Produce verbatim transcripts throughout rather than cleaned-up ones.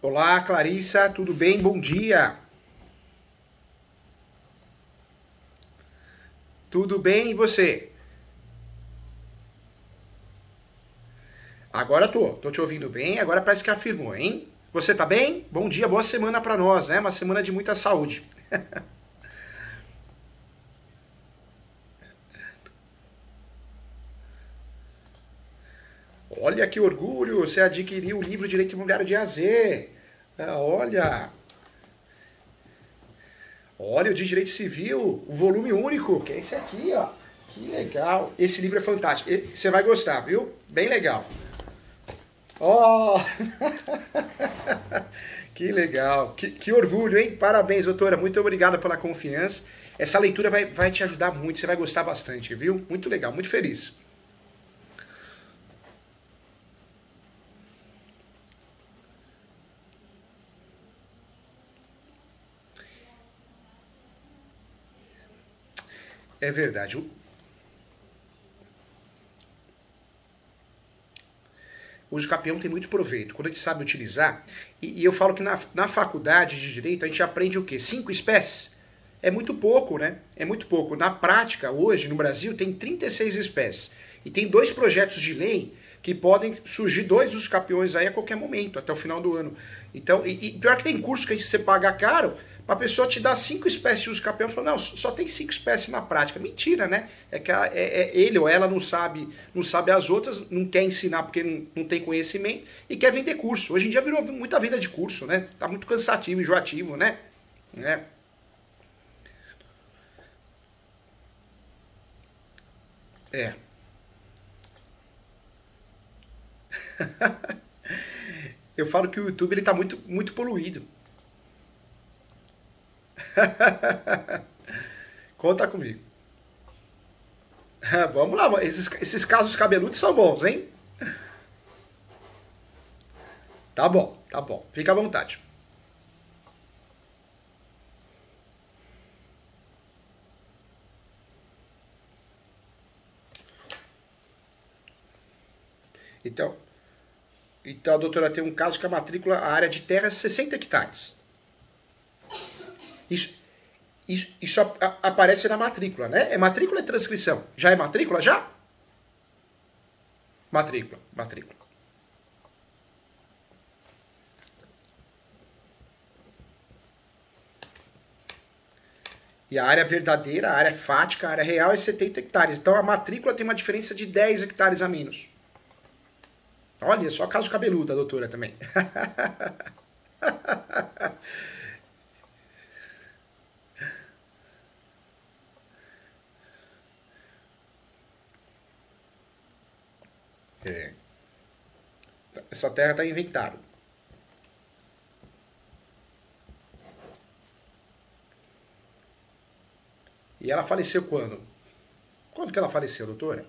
Olá, Clarissa, tudo bem? Bom dia. Tudo bem e você? Agora tô, tô te ouvindo bem, agora parece que afirmou, hein? Você tá bem? Bom dia, boa semana pra nós, né? Uma semana de muita saúde. Olha que orgulho, você adquiriu o livro Direito Imobiliário de A Z. Ah, olha, olha o de Direito Civil, o volume único, que é esse aqui, ó. Que legal. Esse livro é fantástico. E- Você vai gostar, viu? Bem legal. Oh! Que legal, que, que orgulho, hein? Parabéns, doutora, muito obrigado pela confiança. Essa leitura vai, vai te ajudar muito, você vai gostar bastante, viu? Muito legal, muito feliz. É verdade. O uso capião tem muito proveito, quando a gente sabe utilizar. E, e eu falo que na, na faculdade de Direito a gente aprende o quê? Cinco espécies? É muito pouco, né? É muito pouco. Na prática, hoje, no Brasil, tem trinta e seis espécies. E tem dois projetos de lei que podem surgir dois usos capiões aí a qualquer momento, até o final do ano. Então, e, e pior que tem curso que você paga caro, para a pessoa te dar cinco espécies de uso capião e falar, não, só tem cinco espécies na prática. Mentira, né? É que a, é, é ele ou ela não sabe, não sabe as outras, não quer ensinar porque não, não tem conhecimento e quer vender curso. Hoje em dia virou muita venda de curso, né? Tá muito cansativo, enjoativo, né? É. É. Eu falo que o YouTube ele tá muito, muito poluído. Conta comigo. Vamos lá, esses, esses casos cabeludos são bons, hein? Tá bom, tá bom. Fica à vontade. Então, então a doutora tem um caso que a matrícula, a área de terra é sessenta hectares. Isso, isso, isso a- aparece na matrícula, né? É matrícula ou é transcrição? Já é matrícula? Já? Matrícula, matrícula. E a área verdadeira, a área fática, a área real é setenta hectares. Então a matrícula tem uma diferença de dez hectares a menos. Olha, só caso cabeludo, a doutora também. É. Essa terra está inventada. E ela faleceu quando? Quando que ela faleceu, doutora?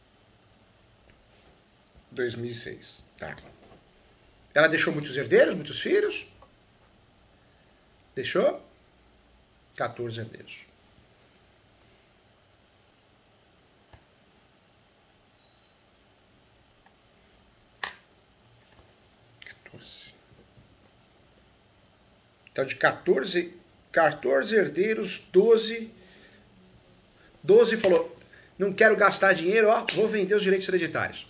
dois mil e seis. Tá. Ela deixou muitos herdeiros, muitos filhos? Deixou? quatorze herdeiros. quatorze. Então, de quatorze, quatorze herdeiros, doze. doze falou: não quero gastar dinheiro, ó, vou vender os direitos hereditários.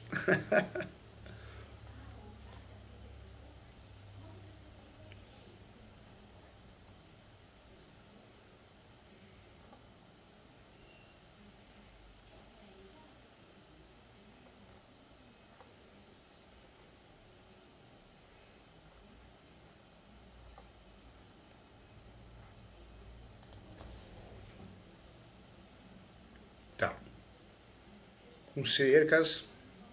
Tá. Com cercas.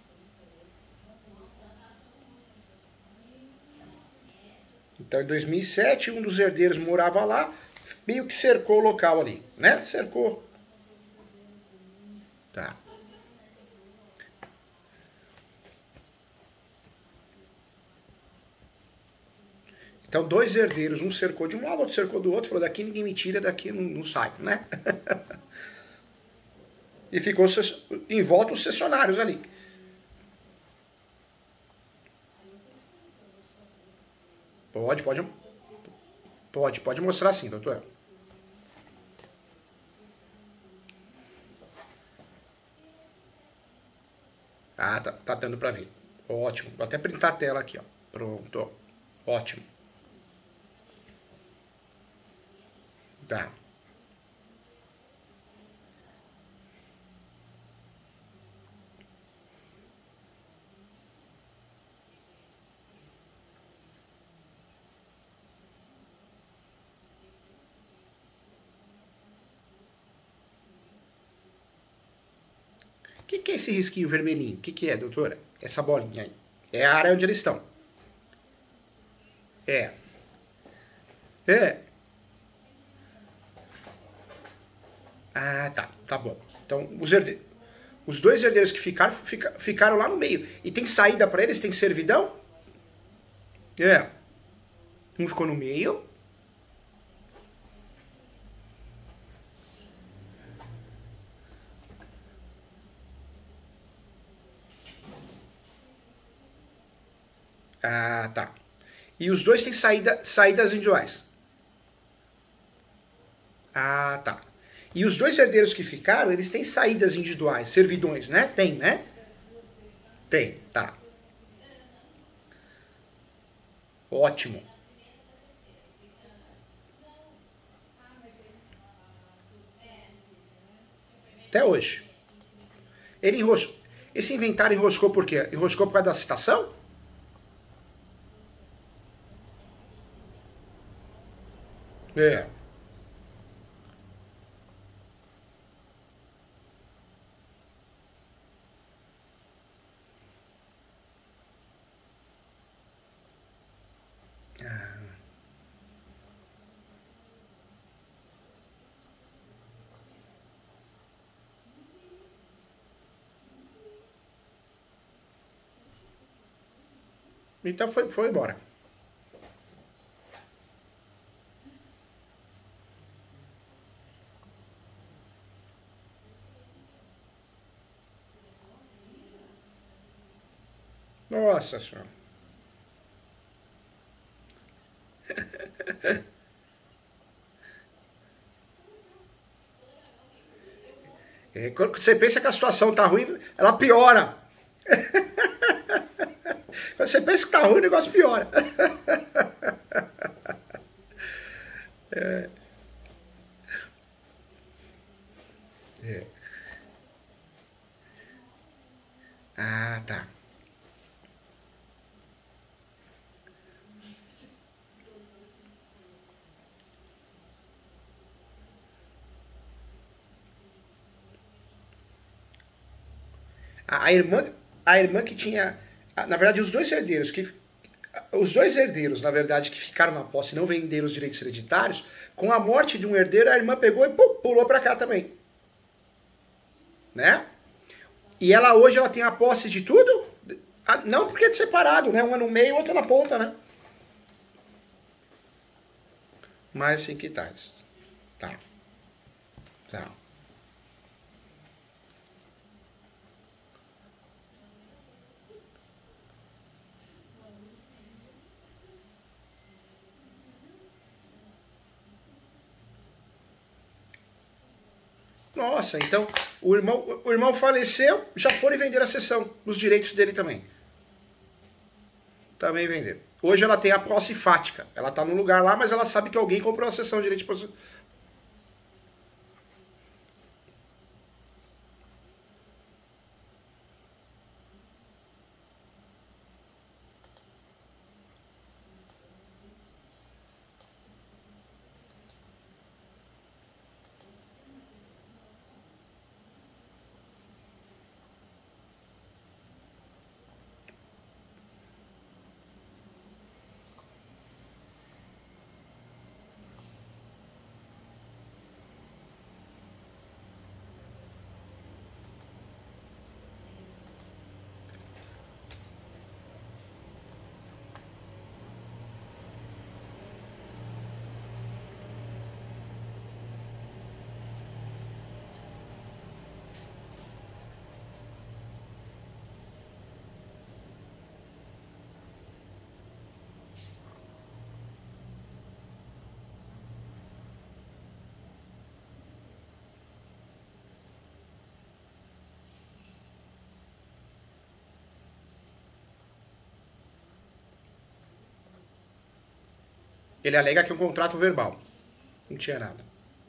Então, em dois mil e sete, um dos herdeiros morava lá, meio que cercou o local ali, né? Cercou. Tá. Então, dois herdeiros, um cercou de um lado, outro cercou do outro, falou: daqui ninguém me tira, daqui não, não sai, né? E ficou em volta os cessionários ali. Pode, pode. Pode, pode mostrar sim, doutora. Ah, tá, tá dando pra ver. Ótimo. Vou até printar a tela aqui, ó. Pronto. Ótimo. Tá. O que, que é esse risquinho vermelhinho? O que, que é, doutora? Essa bolinha aí. É a área onde eles estão. É. É. Ah, tá. Tá bom. Então, os, herde... os dois herdeiros que ficaram, fica... ficaram lá no meio. E tem saída para eles? Tem servidão? É. Um ficou no meio. Ah, tá. E os dois têm saída, saídas individuais. Ah, tá. E os dois herdeiros que ficaram, eles têm saídas individuais, servidões, né? Tem, né? Tem, tá. Ótimo. Até hoje. Ele enroscou. Esse inventário enroscou por quê? Enroscou por causa da citação? É. Então foi, foi embora. Nossa senhora. É, quando você pensa que a situação tá ruim, ela piora. Quando você pensa que tá ruim, o negócio piora. É. É. Ah, tá. A, a irmã, a irmã que tinha, na verdade, os dois herdeiros que os dois herdeiros, na verdade, que ficaram na posse e não venderam os direitos hereditários, com a morte de um herdeiro, a irmã pegou e pum, pulou para cá também. Né? E ela hoje ela tem a posse de tudo, não porque é separado, né? Uma no meio e outra na ponta, né? Mas assim que tá. Tá. Tá. Nossa, então o irmão, o irmão faleceu, já foram vender a sessão, os direitos dele também. Também venderam. Hoje ela tem a posse fática. Ela tá no lugar lá, mas ela sabe que alguém comprou a sessão de direito de posse. Ele alega que é um contrato verbal. Não tinha nada.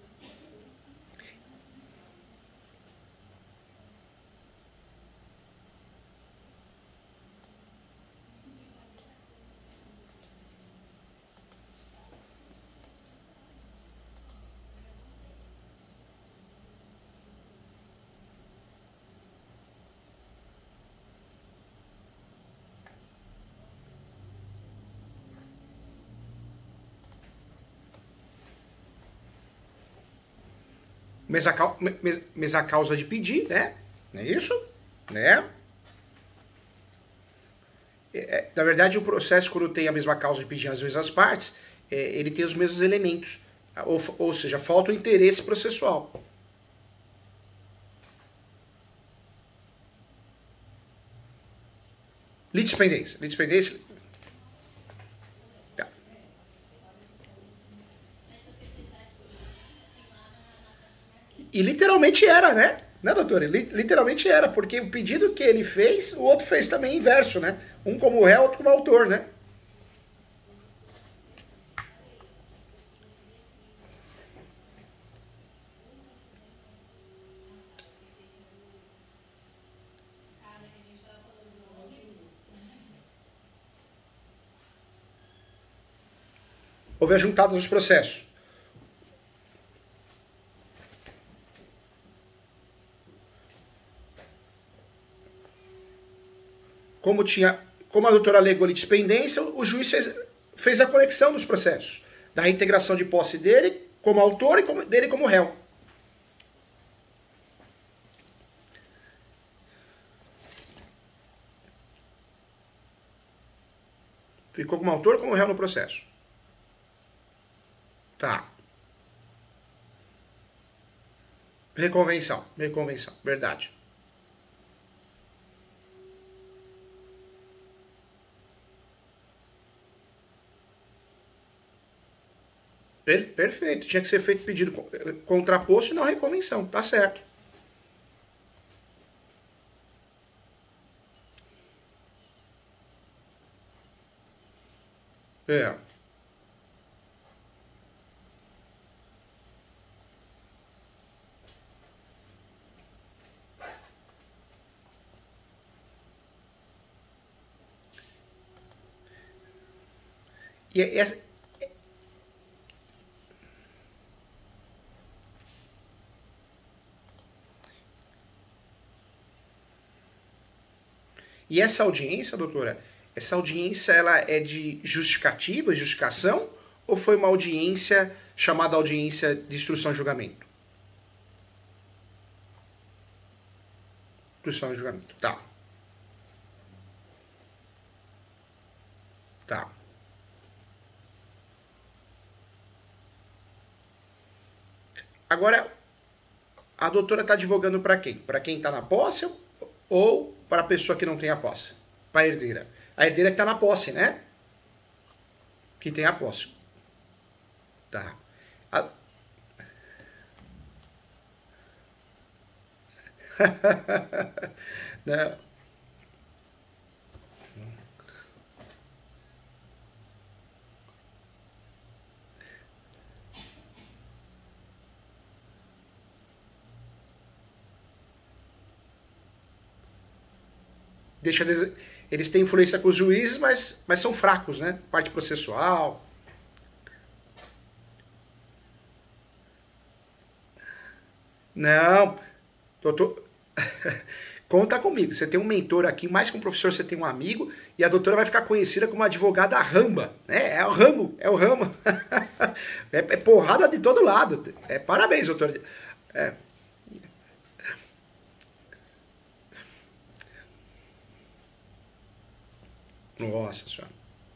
Mesma, mesma causa de pedir, né? Não é isso? Né? É, na verdade, o processo, quando tem a mesma causa de pedir as mesmas partes, é, ele tem os mesmos elementos. Ou, ou seja, falta o interesse processual. Litispendência. Litispendência. Tá. E literalmente era, né? Né, doutor? Literalmente era, porque o pedido que ele fez, o outro fez também inverso, né? Um como réu, outro como autor, né? Houve a juntada dos processos. Como, tinha, como a doutora alegou litispendência, o juiz fez, fez a conexão dos processos. Da reintegração de posse dele como autor e como, dele como réu. Ficou como autor ou como réu no processo? Tá. Reconvenção. Reconvenção. Verdade. Per perfeito. Tinha que ser feito pedido contraposto e não reconvenção. Tá certo. É. E essa... E essa audiência, doutora, essa audiência ela é de justificativa, justificação, ou foi uma audiência chamada audiência de instrução e julgamento? Instrução e julgamento, tá. Tá. Agora, a doutora está advogando para quem? Para quem está na posse ou para a pessoa que não tem a posse? Para a herdeira. A herdeira que está na posse, né? Que tem a posse. Tá. A... Não. Deixa eles, eles têm influência com os juízes, mas, mas são fracos, né? Parte processual. Não, doutor, conta comigo. Você tem um mentor aqui, mais que um professor, você tem um amigo, e a doutora vai ficar conhecida como advogada ramba, né? É o ramo, é o ramo. é, é porrada de todo lado. É, parabéns, doutor. É. Nossa senhora.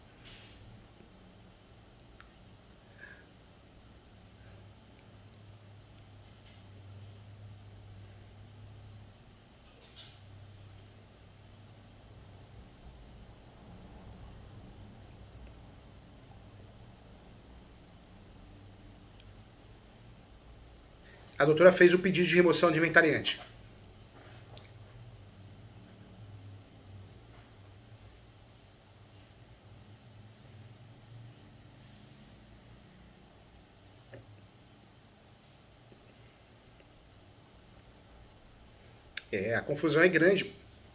A doutora fez o pedido de remoção de inventariante. É, a confusão é grande.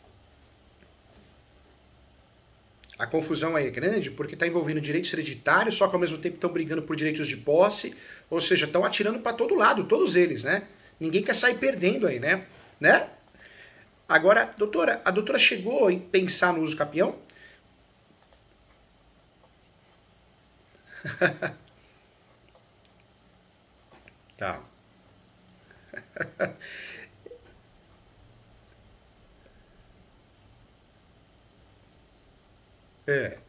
A confusão é grande porque está envolvendo direitos hereditários, só que ao mesmo tempo estão brigando por direitos de posse, ou seja, estão atirando para todo lado, todos eles, né? Ninguém quer sair perdendo aí, né? né? Agora, doutora, a doutora chegou em pensar no uso capião? Tá. É.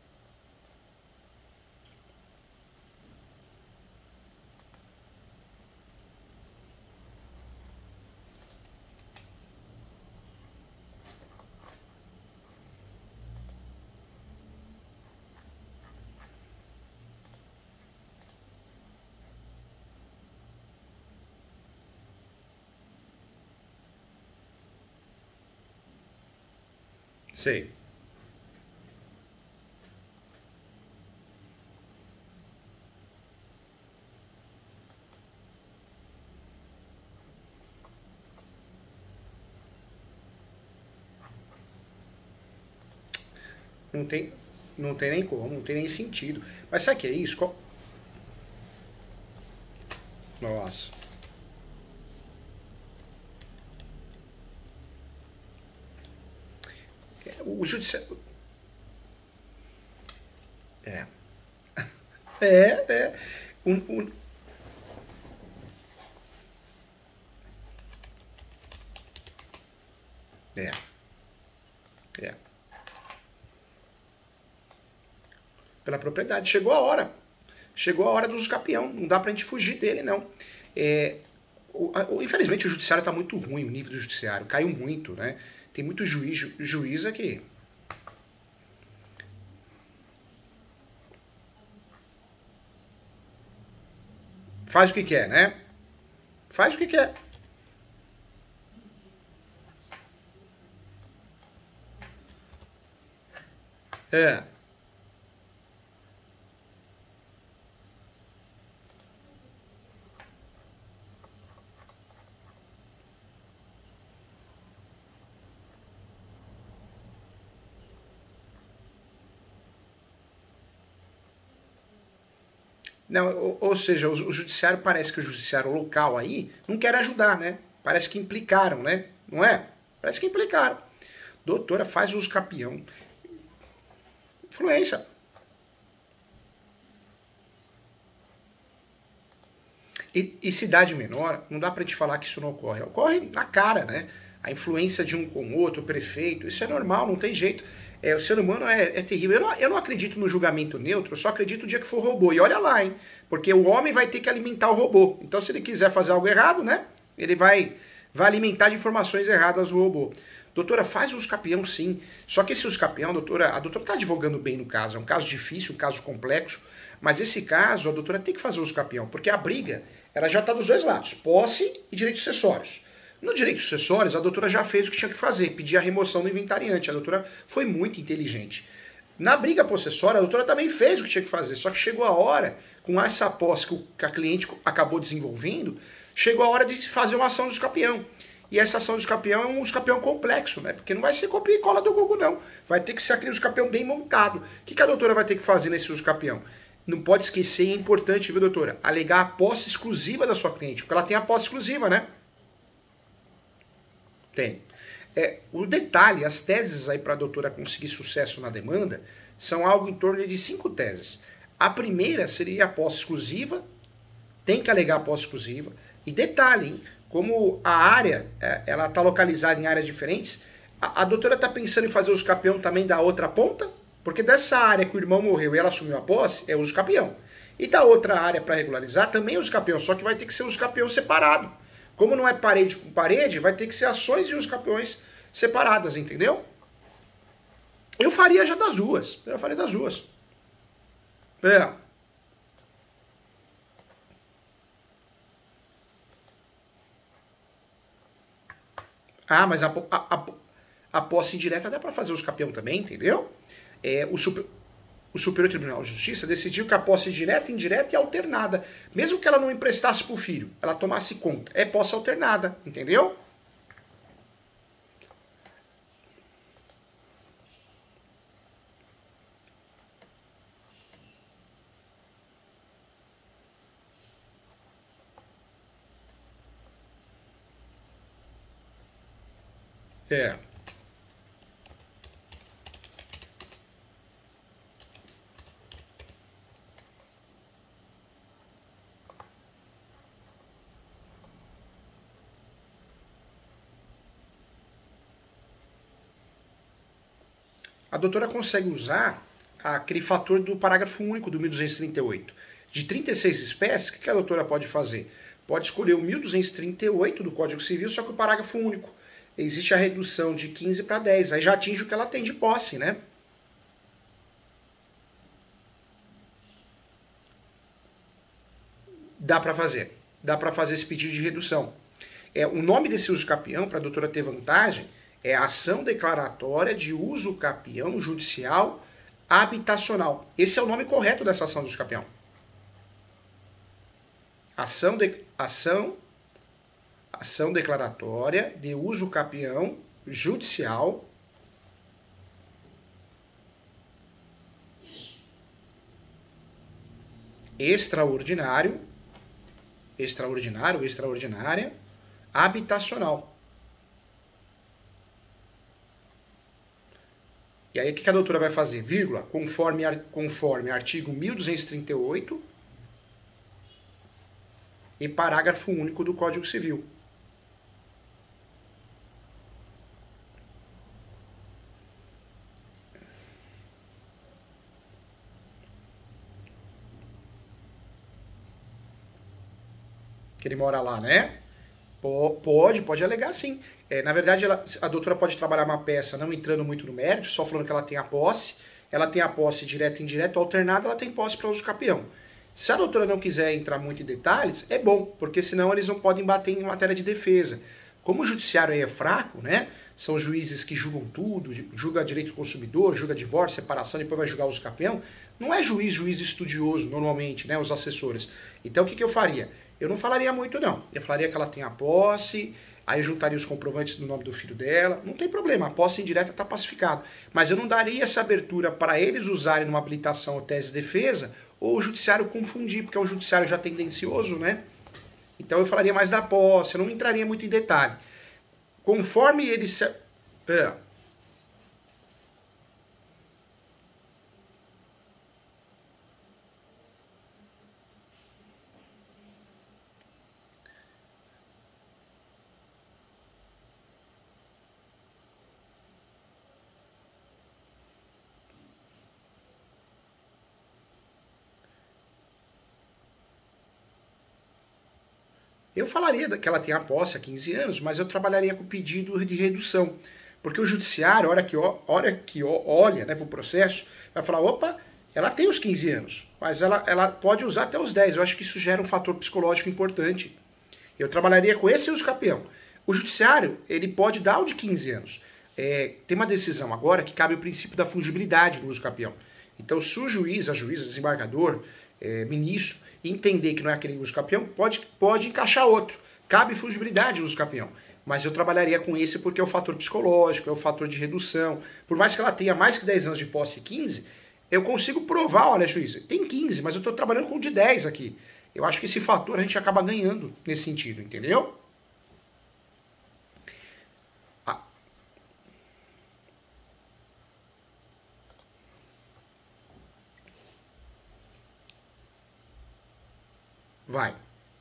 Sei. Não tem, não tem nem como, não tem nem sentido. Mas sabe o que é isso? Qual... Nossa. O judiciário... É. É, é. Um, um... É. É. Pela propriedade. Chegou a hora. Chegou a hora do uso capião. Não dá pra gente fugir dele, não. É, o, a, infelizmente o judiciário está muito ruim, o nível do judiciário. Caiu muito, né? Tem muito juiz, ju, juiz aqui. Faz o que quer, né? Faz o que quer. É. Não, ou, ou seja, o, o judiciário, parece que o judiciário local aí não quer ajudar, né? Parece que implicaram, né? Não é? Parece que implicaram. Doutora, faz uso capião. Influência. E, e cidade menor, não dá pra te falar que isso não ocorre. Ocorre na cara, né? A influência de um com o outro, o prefeito, isso é normal, não tem jeito. É, o ser humano é, é terrível. Eu não, eu não acredito no julgamento neutro, eu só acredito no dia que for robô. E olha lá, hein? Porque o homem vai ter que alimentar o robô. Então, se ele quiser fazer algo errado, né? Ele vai, vai alimentar de informações erradas o robô. Doutora, faz uso capião sim. Só que esse uso capião, doutora, a doutora está advogando bem no caso. É um caso difícil, um caso complexo. Mas esse caso, a doutora tem que fazer uso capião. Porque a briga, ela já está dos dois lados. Posse e direitos acessórios. No direitos acessórios, a doutora já fez o que tinha que fazer, pedir a remoção do inventariante. A doutora foi muito inteligente. Na briga possessória, a doutora também fez o que tinha que fazer, só que chegou a hora, com essa posse que a cliente acabou desenvolvendo, chegou a hora de fazer uma ação do escapião. E essa ação do escapião é um escapião complexo, né? Porque não vai ser copia e cola do Google, não. Vai ter que ser aquele escapião bem montado. O que, que a doutora vai ter que fazer nesse escapião? Não pode esquecer, é importante, viu, doutora? Alegar a posse exclusiva da sua cliente, porque ela tem a posse exclusiva, né? Tem. É, o detalhe, as teses aí para a doutora conseguir sucesso na demanda são algo em torno de cinco teses. A primeira seria a posse exclusiva, tem que alegar a posse exclusiva. E detalhe, hein, como a área é, ela está localizada em áreas diferentes, a, a doutora está pensando em fazer uso capião também da outra ponta, porque dessa área que o irmão morreu e ela assumiu a posse, é uso capião. E da outra área para regularizar também é uso capião, só que vai ter que ser uso capião separado. Como não é parede com parede, vai ter que ser ações e os capiões separadas, entendeu? Eu faria já das duas. Eu faria das duas. É. Ah, mas a, a, a, a posse indireta dá para fazer os capião também, entendeu? É, o, super, o Superior Tribunal de Justiça decidiu que a posse direta, indireta e alternada, mesmo que ela não emprestasse para o filho, ela tomasse conta, é posse alternada, entendeu? É. A doutora consegue usar aquele fator do parágrafo único do mil duzentos e trinta e oito. De trinta e seis espécies, o que a doutora pode fazer? Pode escolher o mil duzentos e trinta e oito do Código Civil, só que o parágrafo único. Existe a redução de quinze para dez, aí já atinge o que ela tem de posse, né? Dá para fazer. Dá para fazer esse pedido de redução. É, o nome desse uso capião, para a doutora ter vantagem, é ação declaratória de uso capião judicial habitacional. Esse é o nome correto dessa ação do uso capião. Ação, de, ação, ação declaratória de uso capião judicial extraordinário, extraordinário, extraordinária, habitacional. E aí o que a doutora vai fazer? Vírgula, conforme, conforme artigo mil duzentos e trinta e oito e parágrafo único do Código Civil. Que ele mora lá, né? Pode, pode alegar sim. É, na verdade, ela, a doutora pode trabalhar uma peça não entrando muito no mérito, só falando que ela tem a posse. Ela tem a posse direta e indireta, alternada, ela tem posse para uso capião. Se a doutora não quiser entrar muito em detalhes, é bom, porque senão eles não podem bater em matéria de defesa. Como o judiciário aí é fraco, né? São juízes que julgam tudo, julga direito do consumidor, julga divórcio, separação, depois vai julgar uso capião. Não é juiz, juiz estudioso, normalmente, né? Os assessores. Então o que, que eu faria? Eu não falaria muito, não. Eu falaria que ela tem a posse, aí eu juntaria os comprovantes no nome do filho dela. Não tem problema, a posse indireta está pacificada. Mas eu não daria essa abertura para eles usarem numa habilitação ou tese de defesa, ou o judiciário confundir, porque é um judiciário já tendencioso, né? Então eu falaria mais da posse, eu não entraria muito em detalhe. Conforme ele se... É. Eu falaria que ela tem a posse há quinze anos, mas eu trabalharia com pedido de redução. Porque o judiciário, a hora que, hora que olha, né, para o processo, vai falar, opa, ela tem os quinze anos, mas ela, ela pode usar até os dez. Eu acho que isso gera um fator psicológico importante. Eu trabalharia com esse uso capião. O judiciário, ele pode dar o de quinze anos. É, tem uma decisão agora que cabe o princípio da fungibilidade no uso capião. Então, se o juiz, a juíza, desembargador, é, ministro, entender que não é aquele uso capião, pode, pode encaixar outro. Cabe fungibilidade no uso capião. Mas eu trabalharia com esse porque é o fator psicológico, é o fator de redução. Por mais que ela tenha mais que dez anos de posse e quinze, eu consigo provar, olha, juiz, tem quinze, mas eu estou trabalhando com de dez aqui. Eu acho que esse fator a gente acaba ganhando nesse sentido, entendeu? Ah. Vai.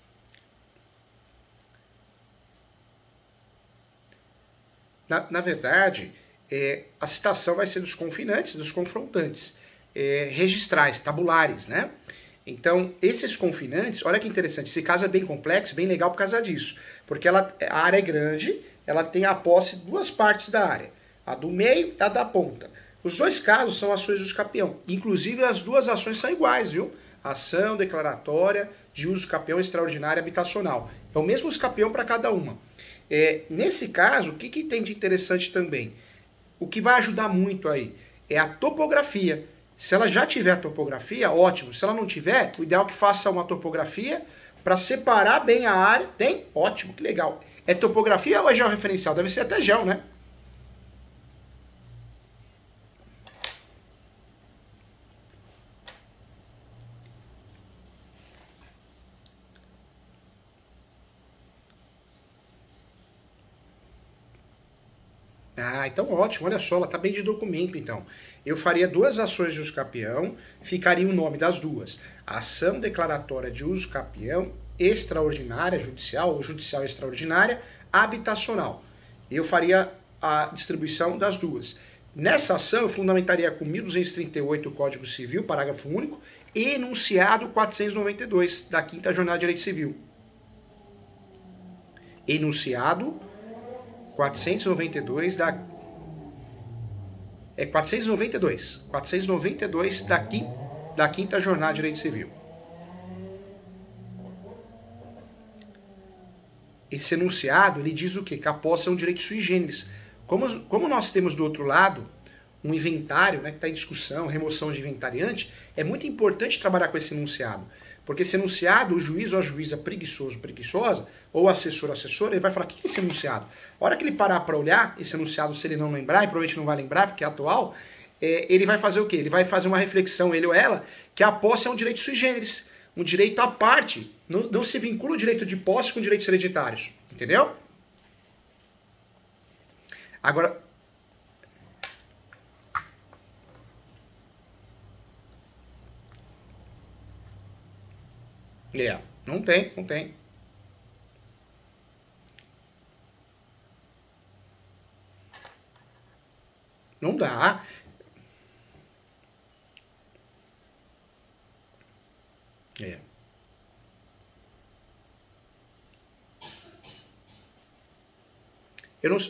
Na, na verdade, é, a citação vai ser dos confinantes, dos confrontantes, é, registrais, tabulares, né? Então, esses confinantes, olha que interessante, esse caso é bem complexo, bem legal por causa disso. Porque ela, a área é grande, ela tem a posse de duas partes da área, a do meio e a da ponta. Os dois casos são ações de uso capião. Inclusive, as duas ações são iguais, viu? Ação declaratória de uso capião extraordinário habitacional. É o mesmo uso capião para cada uma. É, nesse caso, o que, que tem de interessante também? O que vai ajudar muito aí é a topografia. Se ela já tiver a topografia, ótimo. Se ela não tiver, o ideal é que faça uma topografia para separar bem a área. Tem? Ótimo, que legal. É topografia ou é georreferencial? Deve ser até geo, né? Ah, então ótimo, olha só, ela tá bem de documento então. Eu faria duas ações de uso capião, ficaria o nome das duas. Ação declaratória de uso capião extraordinária, judicial ou judicial extraordinária, habitacional. Eu faria a distribuição das duas. Nessa ação eu fundamentaria com mil duzentos e trinta e oito Código Civil, parágrafo único, e enunciado quatrocentos e noventa e dois da quinta Jornada de Direito Civil. Enunciado quatrocentos e noventa e dois da é quatrocentos e noventa e dois, quatrocentos e noventa e dois da quinta, da quinta Jornada de Direito Civil. Esse enunciado, ele diz o quê? Que a posse é um direito sui generis. Como, como nós temos do outro lado um inventário, né, que está em discussão, remoção de inventariante, é muito importante trabalhar com esse enunciado. Porque esse enunciado, o juiz ou a juíza preguiçoso, preguiçosa, ou assessor, assessora, ele vai falar, o que é esse enunciado? A hora que ele parar para olhar, esse enunciado, se ele não lembrar, e provavelmente não vai lembrar, porque é atual, é, ele vai fazer o quê? Ele vai fazer uma reflexão, ele ou ela, que a posse é um direito sui generis, um direito à parte. Não, não se vincula o direito de posse com direitos hereditários. Entendeu? Agora... É, não tem, não tem. Não dá. É. Eu não,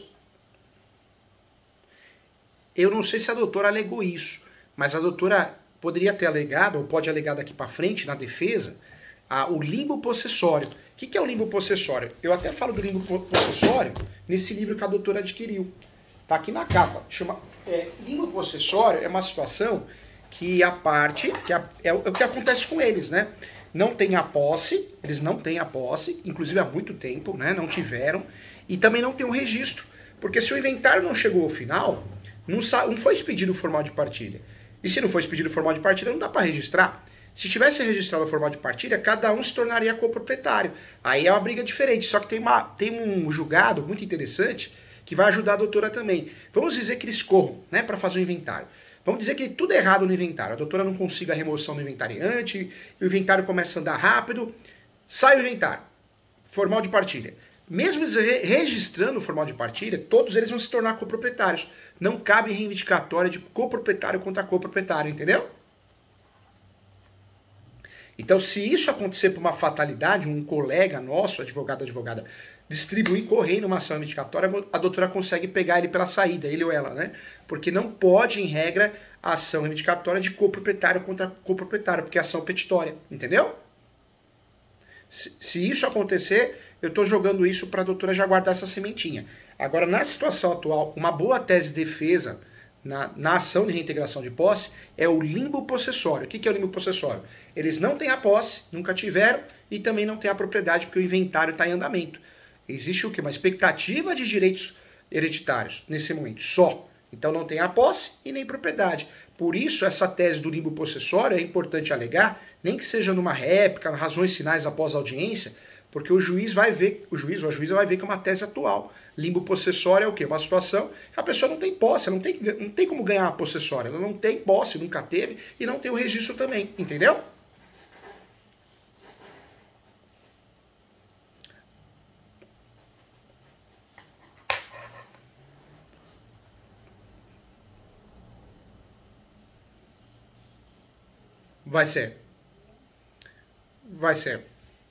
eu não sei se a doutora alegou isso, mas a doutora poderia ter alegado, ou pode alegar daqui para frente, na defesa, a, o limbo possessório. O que, que é o limbo possessório? Eu até falo do limbo possessório nesse livro que a doutora adquiriu. Tá aqui na capa. Chama, é, limbo possessório é uma situação que a parte, que a, é o que acontece com eles, né? Não tem a posse, eles não têm a posse, inclusive há muito tempo, né? Não tiveram, e também não tem um registro. Porque se o inventário não chegou ao final, não, não foi expedido o formal de partilha. E se não foi expedido o formal de partilha, não dá para registrar. Se tivesse registrado o formal de partilha, cada um se tornaria coproprietário. Aí é uma briga diferente, só que tem, uma, tem um julgado muito interessante que vai ajudar a doutora também. Vamos dizer que eles corram, né, para fazer o inventário. Vamos dizer que tudo é errado no inventário. A doutora não consiga a remoção do inventariante, o inventário começa a andar rápido, sai o inventário. Formal de partilha. Mesmo eles registrando o formal de partilha, todos eles vão se tornar coproprietários. Não cabe reivindicatória de coproprietário contra coproprietário, entendeu? Então, se isso acontecer por uma fatalidade, um colega nosso, advogado, advogada, distribuir, correr numa ação reivindicatória, a doutora consegue pegar ele pela saída, ele ou ela, né? Porque não pode, em regra, a ação reivindicatória de coproprietário contra coproprietário, porque é ação petitória, entendeu? Se, se isso acontecer, eu estou jogando isso para a doutora já guardar essa sementinha. Agora, na situação atual, uma boa tese de defesa na, na ação de reintegração de posse é o limbo possessório. O que, que é o limbo possessório? Eles não têm a posse, nunca tiveram, e também não têm a propriedade, porque o inventário está em andamento. Existe o quê? Uma expectativa de direitos hereditários nesse momento, só. Então não tem a posse e nem propriedade. Por isso, essa tese do limbo possessório é importante alegar, nem que seja numa réplica, razões finais após a audiência, porque o juiz vai ver, o juiz ou a juíza vai ver que é uma tese atual. Limbo possessório é o quê? Uma situação que a pessoa não tem posse, ela não tem, não tem como ganhar uma possessória, ela não tem posse, nunca teve, e não tem o registro também, entendeu? Vai ser. Vai ser.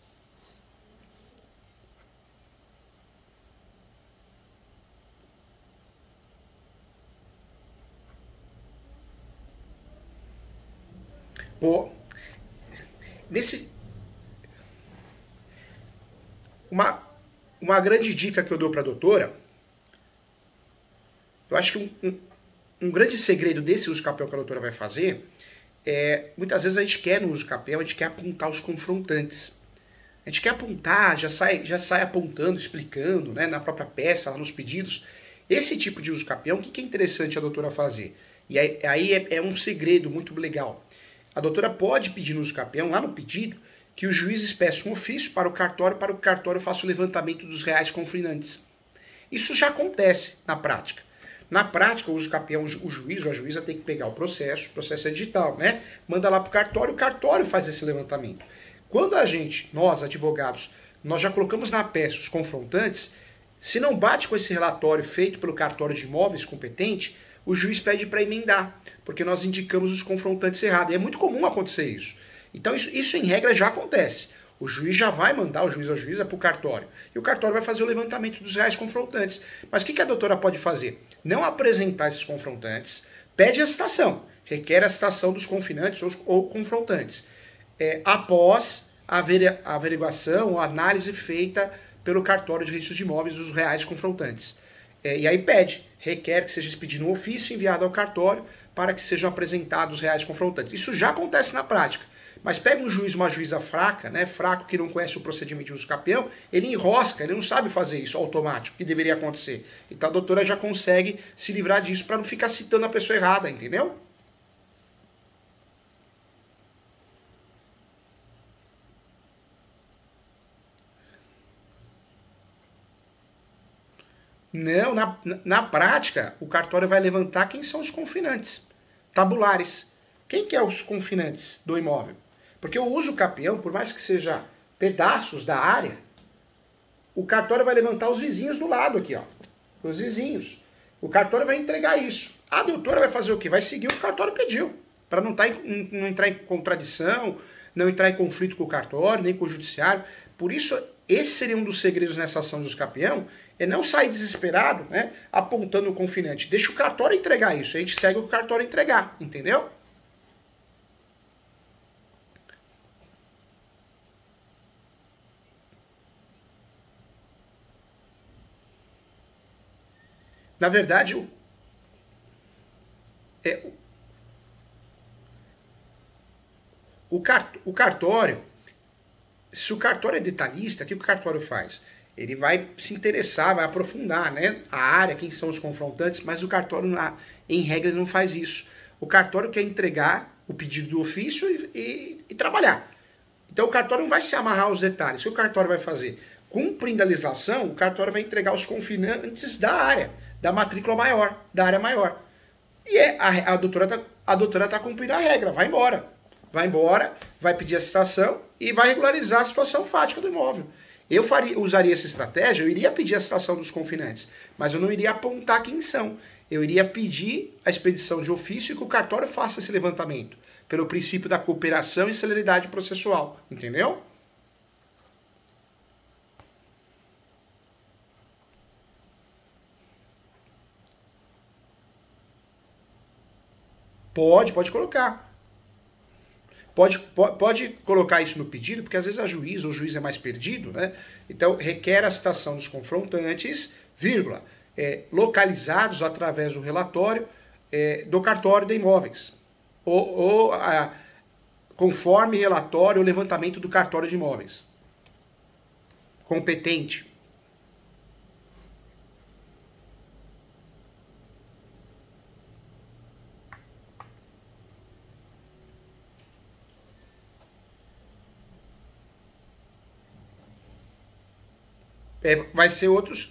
Pô, nesse... Uma, uma grande dica que eu dou para a doutora, eu acho que um, um, um grande segredo desse uso capião que a doutora vai fazer é, muitas vezes a gente quer no uso capião, a gente quer apontar os confrontantes. A gente quer apontar, já sai, já sai apontando, explicando, né, na própria peça, lá nos pedidos. Esse tipo de uso capião, o que, que é interessante a doutora fazer? E aí, aí é, é um segredo muito legal. A doutora pode pedir no uso capião, lá no pedido, que o juiz peça um ofício para o cartório, para que o cartório faça o levantamento dos reais conflinantes. Isso já acontece na prática. Na prática, o uso capião, o juiz ou a juíza tem que pegar o processo, o processo é digital, né? Manda lá para o cartório, o cartório faz esse levantamento. Quando a gente, nós, advogados, nós já colocamos na peça os confrontantes, se não bate com esse relatório feito pelo cartório de imóveis competente, o juiz pede para emendar, porque nós indicamos os confrontantes errados. E é muito comum acontecer isso. Então isso, isso em regra já acontece. O juiz já vai mandar, o juiz ou a juíza, para o cartório. E o cartório vai fazer o levantamento dos reais confrontantes. Mas o que a doutora pode fazer? Não apresentar esses confrontantes, pede a citação, requer a citação dos confinantes ou, ou confrontantes, é, após a averiguação, a análise feita pelo cartório de registro de imóveis dos reais confrontantes. É, e aí pede, requer que seja expedido um ofício enviado ao cartório para que sejam apresentados os reais confrontantes. Isso já acontece na prática. Mas pega um juiz, uma juíza fraca, né, fraco que não conhece o procedimento de uso capião, ele enrosca, ele não sabe fazer isso automático, que deveria acontecer. Então a doutora já consegue se livrar disso para não ficar citando a pessoa errada, entendeu? Não, na, na prática, o cartório vai levantar quem são os confinantes tabulares. Quem que é os confinantes do imóvel? Porque o uso capião, por mais que seja pedaços da área, o cartório vai levantar os vizinhos do lado aqui, ó. Os vizinhos. O cartório vai entregar isso. A doutora vai fazer o quê? Vai seguir o que o cartório pediu. Para não, tá em, não entrar em contradição, não entrar em conflito com o cartório, nem com o judiciário. Por isso, esse seria um dos segredos nessa ação do uso capião, é não sair desesperado, né, apontando o confinante. Deixa o cartório entregar isso. A gente segue o que o cartório entregar, entendeu? Na verdade, o, é, o, cart, o cartório, se o cartório é detalhista, o que o cartório faz? Ele vai se interessar, vai aprofundar, né, a área, quem são os confrontantes, mas o cartório, em regra, não faz isso. O cartório quer entregar o pedido do ofício e, e, e trabalhar. Então o cartório não vai se amarrar aos detalhes. O que o cartório vai fazer? Cumprindo a legislação, o cartório vai entregar os confinantes da área, da matrícula maior, da área maior. E é, a, a doutora está a doutora tá cumprindo a regra, vai embora. Vai embora, vai pedir a citação e vai regularizar a situação fática do imóvel. Eu faria, usaria essa estratégia, eu iria pedir a citação dos confinantes, mas eu não iria apontar quem são. Eu iria pedir a expedição de ofício e que o cartório faça esse levantamento, pelo princípio da cooperação e celeridade processual, entendeu? Pode, pode colocar. Pode, pode, pode colocar isso no pedido, porque às vezes a juiz ou o juiz é mais perdido, né? Então, requer a citação dos confrontantes, vírgula, é, localizados através do relatório é, do cartório de imóveis. Ou, ou a, conforme relatório ou levantamento do cartório de imóveis. Competente. É, vai ser outros.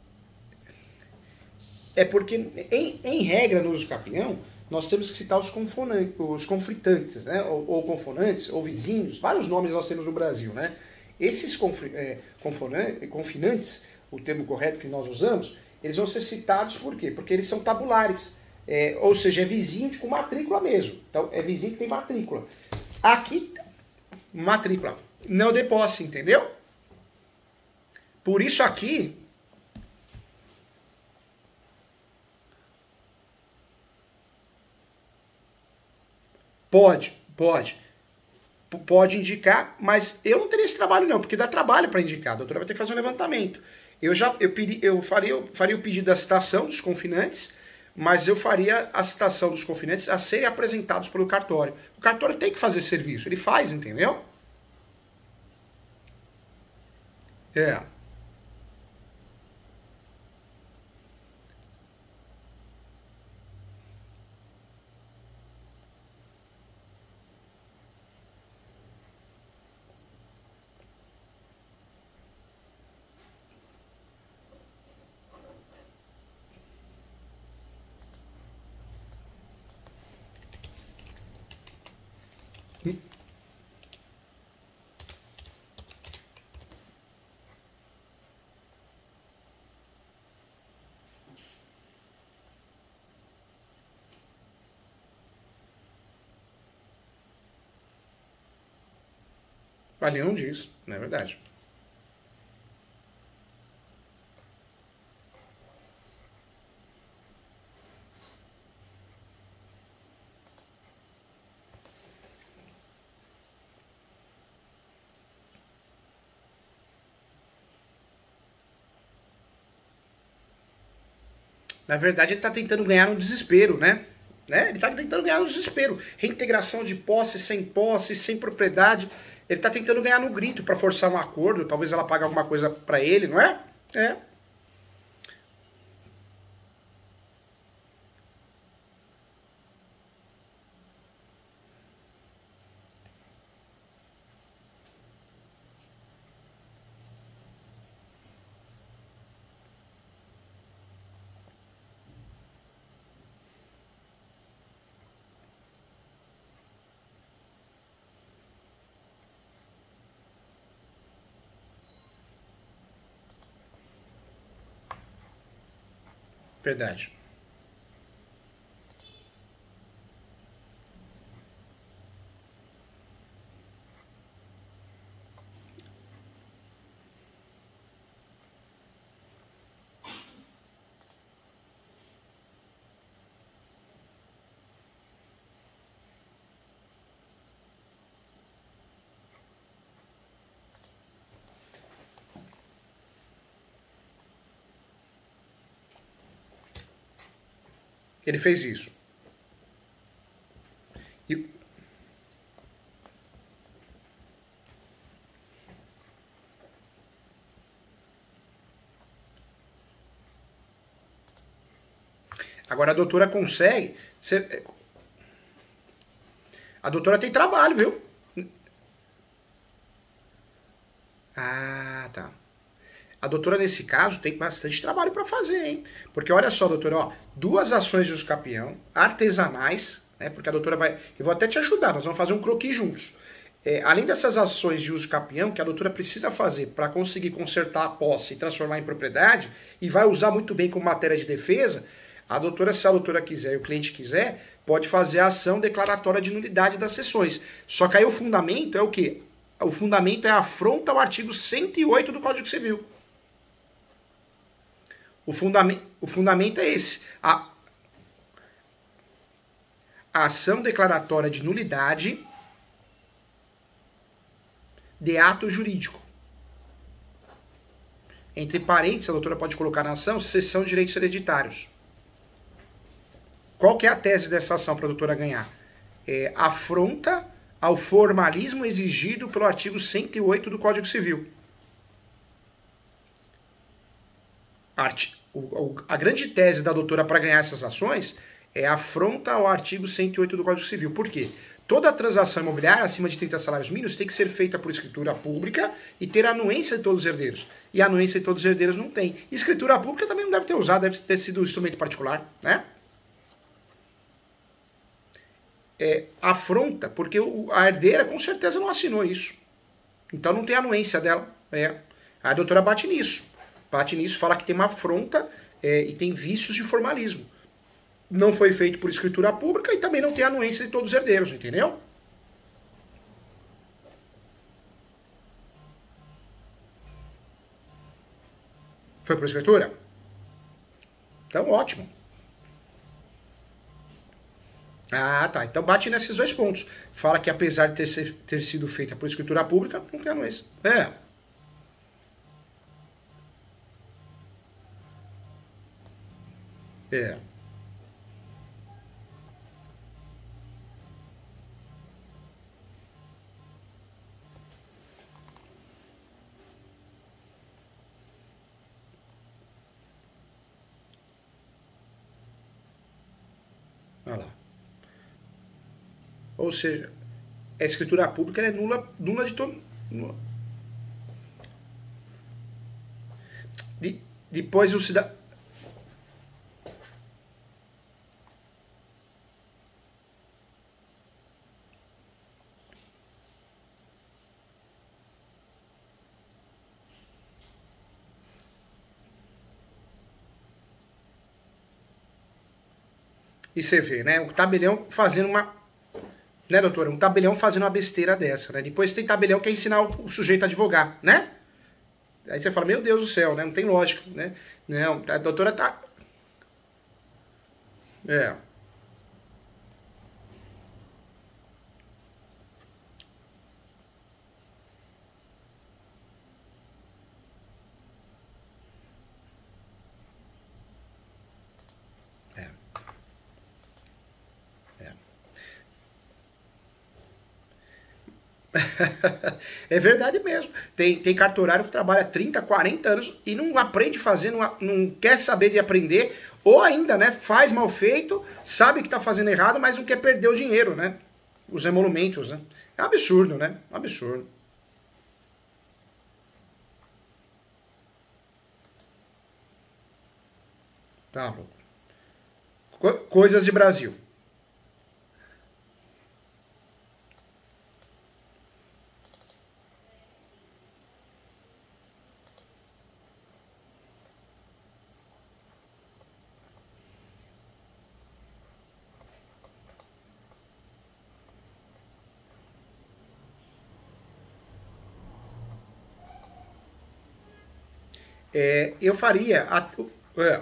É porque, em, em regra, no uso capião, nós temos que citar os, os conflitantes, né? ou, ou confonantes, ou vizinhos, vários nomes nós temos no Brasil. Né? Esses é, confinantes, o termo correto que nós usamos, eles vão ser citados por quê? Porque eles são tabulares, é, ou seja, é vizinho com matrícula mesmo. Então, é vizinho que tem matrícula. Aqui, matrícula, não de posse, entendeu? Por isso aqui, pode, pode, pode indicar, mas eu não teria esse trabalho não, porque dá trabalho para indicar, a doutora vai ter que fazer um levantamento. Eu já eu, pedi, eu, faria, eu faria o pedido da citação dos confinantes, mas eu faria a citação dos confinantes a serem apresentados pelo cartório. O cartório tem que fazer serviço, ele faz, entendeu? É. Ali não diz, não é verdade. Na verdade, ele está tentando ganhar no desespero, né? né? Ele está tentando ganhar no desespero. Reintegração de posse, sem posse, sem propriedade. Ele está tentando ganhar no grito para forçar um acordo. Talvez ela pague alguma coisa para ele, não é? É. Verdade. Ele fez isso. E... Agora a doutora consegue... Você... A doutora tem trabalho, viu? Ah, tá. A doutora, nesse caso, tem bastante trabalho para fazer, hein? Porque olha só, doutora, ó, duas ações de uso capião, artesanais, né? Porque a doutora vai... Eu vou até te ajudar, nós vamos fazer um croquis juntos. É, além dessas ações de uso capião que a doutora precisa fazer para conseguir consertar a posse e transformar em propriedade, e vai usar muito bem como matéria de defesa, a doutora, se a doutora quiser e o cliente quiser, pode fazer a ação declaratória de nulidade das sessões. Só que aí o fundamento é o quê? O fundamento é a afronta ao artigo cento e oito do Código Civil. O fundamento, o fundamento é esse. A, a ação declaratória de nulidade de ato jurídico. Entre parênteses, a doutora pode colocar na ação cessão de direitos hereditários. Qual que é a tese dessa ação para a doutora ganhar? É, afronta ao formalismo exigido pelo artigo cento e oito do Código Civil. Art, o, o, a grande tese da doutora para ganhar essas ações é afronta ao artigo cento e oito do Código Civil. Por quê? Toda transação imobiliária acima de trinta salários mínimos tem que ser feita por escritura pública e ter a anuência de todos os herdeiros. E a anuência de todos os herdeiros não tem. Escritura pública também não deve ter usado, deve ter sido um instrumento particular, né? É, afronta, porque a herdeira com certeza não assinou isso. Então não tem anuência dela. É. A doutora bate nisso. Bate nisso, fala que tem uma afronta é, e tem vícios de formalismo. Não foi feito por escritura pública e também não tem anuência de todos os herdeiros, entendeu? Foi por escritura? Então, ótimo. Ah, tá. Então bate nesses dois pontos. Fala que apesar de ter, ter sido feita por escritura pública, não tem anuência. É. É. Olha lá. Ou seja, a escritura pública é nula, nula de todo. De, depois o cidadão. E você vê, né? O tabelião fazendo uma... Né, doutora? Um tabelião fazendo uma besteira dessa, né? Depois tem tabelião que é ensinar o sujeito a advogar, né? Aí você fala, meu Deus do céu, né? Não tem lógica, né? Não, a doutora tá... É... É verdade mesmo. Tem, tem cartorário que trabalha trinta, quarenta anos e não aprende a fazer, não, não quer saber de aprender, ou ainda, né, faz mal feito, sabe que está fazendo errado, mas não quer perder o dinheiro, né? Os emolumentos, né? É um absurdo, né? Um absurdo. Tá louco. Co coisas de Brasil. É, eu faria... A, é,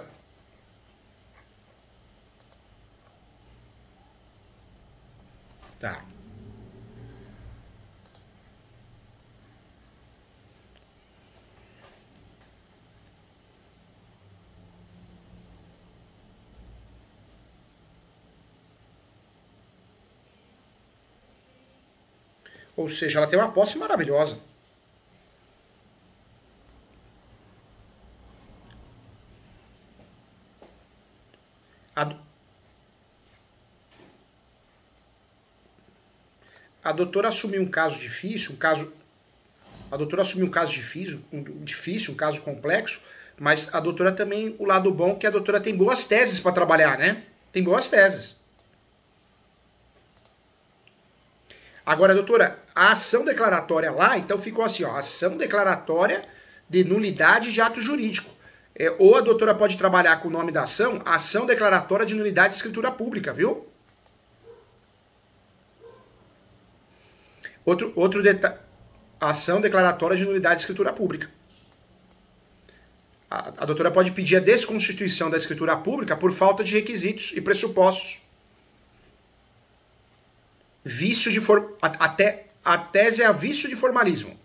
tá. Ou seja, ela tem uma posse maravilhosa. A, a doutora assumiu um caso difícil, um caso... A doutora assumiu um caso difícil, um, difícil, um caso complexo, mas a doutora também, o lado bom é que a doutora tem boas teses para trabalhar, né? Tem boas teses. Agora, doutora, a ação declaratória lá, então ficou assim, ó, ação declaratória de nulidade de ato jurídico. É, ou a doutora pode trabalhar com o nome da ação, ação declaratória de nulidade de escritura pública, viu? Outro, outro detalhe, ação declaratória de nulidade de escritura pública. A, a doutora pode pedir a desconstituição da escritura pública por falta de requisitos e pressupostos. Vício de for, a, até, a tese é a vício de formalismo.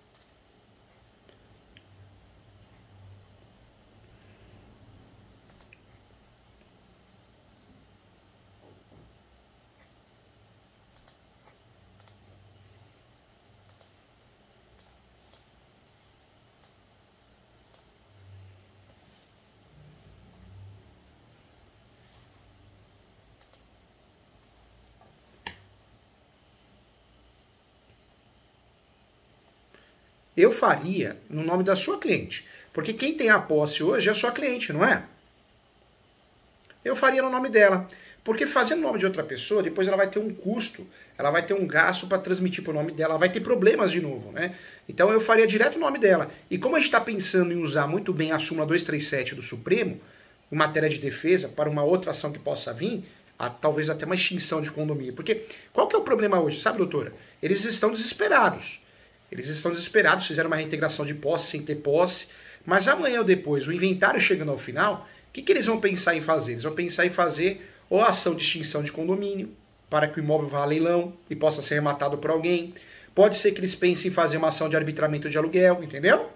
Eu faria no nome da sua cliente. Porque quem tem a posse hoje é a sua cliente, não é? Eu faria no nome dela. Porque fazendo no nome de outra pessoa, depois ela vai ter um custo, ela vai ter um gasto para transmitir para o nome dela, ela vai ter problemas de novo, né? Então eu faria direto o nome dela. E como a gente está pensando em usar muito bem a súmula duzentos e trinta e sete do Supremo, em matéria de defesa, para uma outra ação que possa vir, a, talvez até uma extinção de condomínio. Porque qual que é o problema hoje, sabe, doutora? Eles estão desesperados. Eles estão desesperados, fizeram uma reintegração de posse sem ter posse, mas amanhã ou depois, o inventário chegando ao final, o que, que eles vão pensar em fazer? Eles vão pensar em fazer ou a ação de extinção de condomínio, para que o imóvel vá a leilão e possa ser rematado por alguém. Pode ser que eles pensem em fazer uma ação de arbitramento de aluguel, entendeu?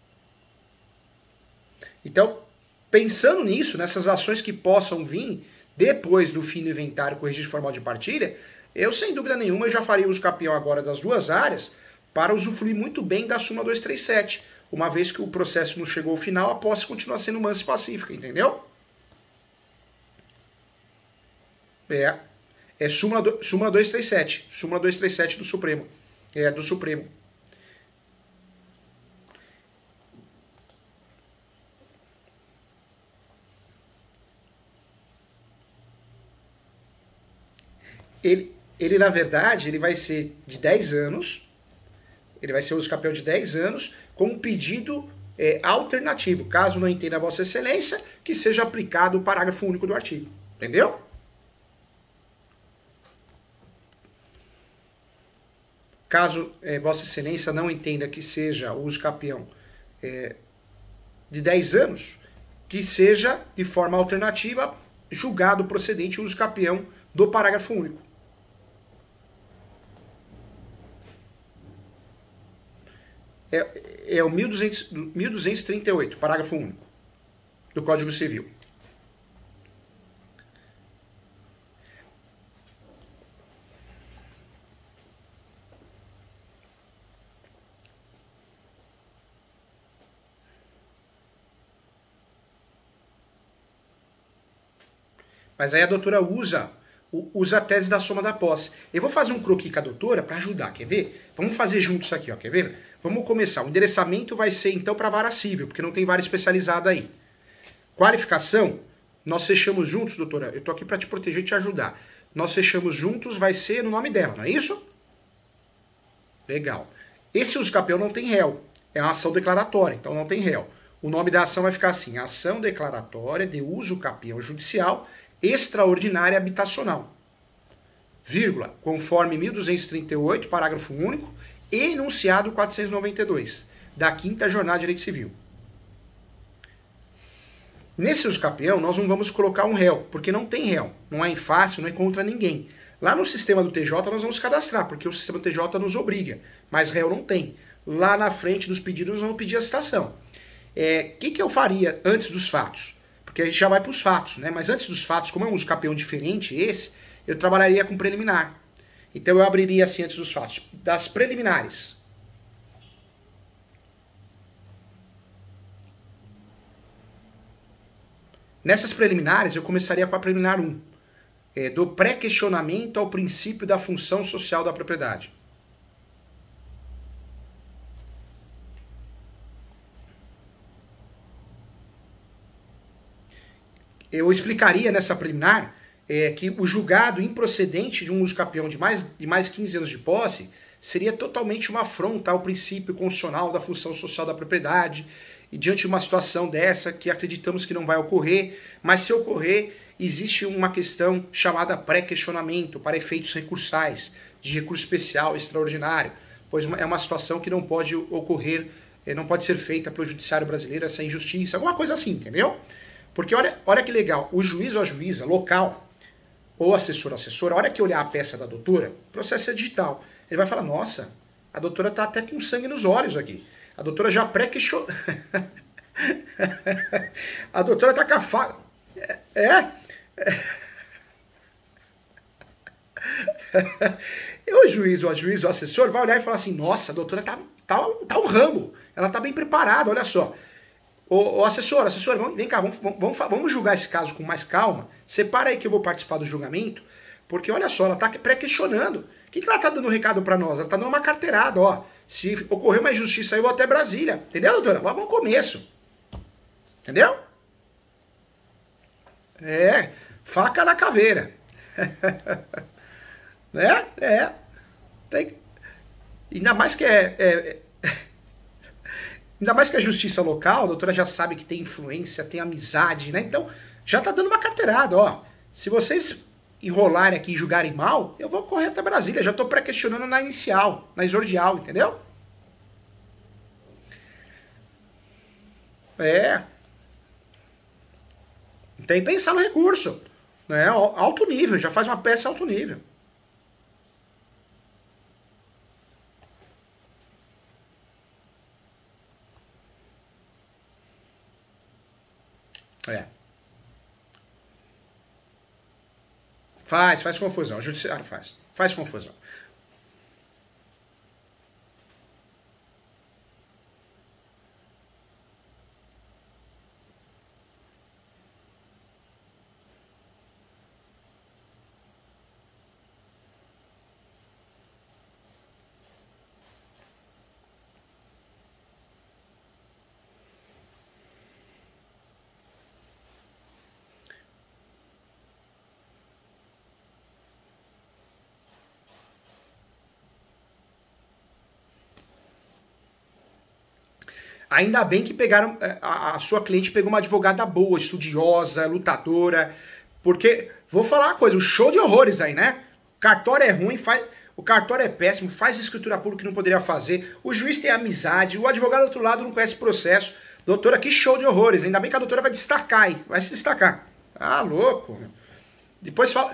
Então, pensando nisso, nessas ações que possam vir depois do fim do inventário com o registro formal de partilha, eu, sem dúvida nenhuma, eu já faria uso campeão agora das duas áreas para usufruir muito bem da súmula duzentos e trinta e sete, uma vez que o processo não chegou ao final, a posse continua sendo mansa e pacífica, entendeu? É, é súmula, do, súmula duzentos e trinta e sete, súmula duzentos e trinta e sete do Supremo, é do Supremo. Ele, ele, na verdade, ele vai ser de dez anos, ele vai ser uso campeão de dez anos, com um pedido é, alternativo, caso não entenda a Vossa Excelência, que seja aplicado o parágrafo único do artigo. Entendeu? caso é, Vossa Excelência não entenda que seja o uso capião é, de dez anos, que seja, de forma alternativa, julgado procedente o uso capião do parágrafo único. É, é o mil duzentos, mil duzentos e trinta e oito, parágrafo único, do Código Civil. Mas aí a doutora usa, usa a tese da soma da posse. Eu vou fazer um croquis com a doutora para ajudar, quer ver? Vamos fazer juntos isso aqui, ó, quer ver? Vamos começar. O endereçamento vai ser então para vara civil, porque não tem vara especializada aí. Qualificação, nós fechamos juntos, doutora. Eu tô aqui para te proteger e te ajudar. Nós fechamos juntos, vai ser no nome dela, não é isso? Legal. Esse uso capião não tem réu. É uma ação declaratória, então não tem réu. O nome da ação vai ficar assim: ação declaratória de uso capião judicial extraordinária habitacional, vírgula, conforme mil duzentos e trinta e oito, parágrafo único, e enunciado quatrocentos e noventa e dois, da quinta Jornada de Direito Civil. Nesse uso capião, nós não vamos colocar um réu, porque não tem réu, não é fácil, não é contra ninguém. Lá no sistema do T J nós vamos cadastrar, porque o sistema do T J nos obriga, mas réu não tem. Lá na frente dos pedidos nós vamos pedir a citação. O é, que, que eu faria antes dos fatos? Porque a gente já vai para os fatos, né? Mas antes dos fatos, como é um uso capião diferente esse, eu trabalharia com preliminar. Então eu abriria assim antes dos fatos. Das preliminares. Nessas preliminares eu começaria com a preliminar um. É, do pré-questionamento ao princípio da função social da propriedade. Eu explicaria nessa preliminar é, que o julgado improcedente de um uso capião de mais de mais quinze anos de posse seria totalmente uma afronta ao princípio constitucional da função social da propriedade, e diante de uma situação dessa que acreditamos que não vai ocorrer, mas se ocorrer, existe uma questão chamada pré-questionamento para efeitos recursais, de recurso especial, extraordinário, pois é uma situação que não pode ocorrer, não pode ser feita pelo judiciário brasileiro, essa injustiça, alguma coisa assim, entendeu? Porque olha, olha que legal, o juiz ou a juíza local, ou assessor ou assessora, a hora que olhar a peça da doutora, o processo é digital. Ele vai falar, nossa, a doutora tá até com sangue nos olhos aqui. A doutora já pré-questionou. A doutora tá com a faca. É? é. E o juiz ou a juíza ou o assessor vai olhar e falar assim, nossa, a doutora tá, tá, tá um rambo. Ela tá bem preparada, olha só. Ô, ô assessor, assessor, vamos, vem cá, vamos, vamos, vamos julgar esse caso com mais calma. Separa aí que eu vou participar do julgamento, porque olha só, ela está pré-questionando. O que, que ela está dando um recado para nós? Ela está dando uma carteirada, ó. Se ocorrer uma injustiça, eu vou até Brasília. Entendeu, doutora? Logo no começo. Entendeu? É, faca na caveira. né? É. Tem... Ainda mais que é... é... Ainda mais que a justiça local, a doutora já sabe que tem influência, tem amizade, né? Então, já tá dando uma carteirada, ó. Se vocês enrolarem aqui e julgarem mal, eu vou correr até Brasília. Já tô pré-questionando na inicial, na exordial, entendeu? É. Tem que pensar no recurso. Né? Alto nível, já faz uma peça alto nível. É. Faz, faz confusão. O judiciário faz. Faz confusão. Ainda bem que pegaram, a, a sua cliente pegou uma advogada boa, estudiosa, lutadora, porque, vou falar uma coisa, o show de horrores aí, né? Cartório é ruim, faz, o cartório é péssimo, faz escritura pública que não poderia fazer, o juiz tem amizade, o advogado do outro lado não conhece o processo. Doutora, que show de horrores, ainda bem que a doutora vai destacar aí, vai se destacar. Ah, louco. Depois fala...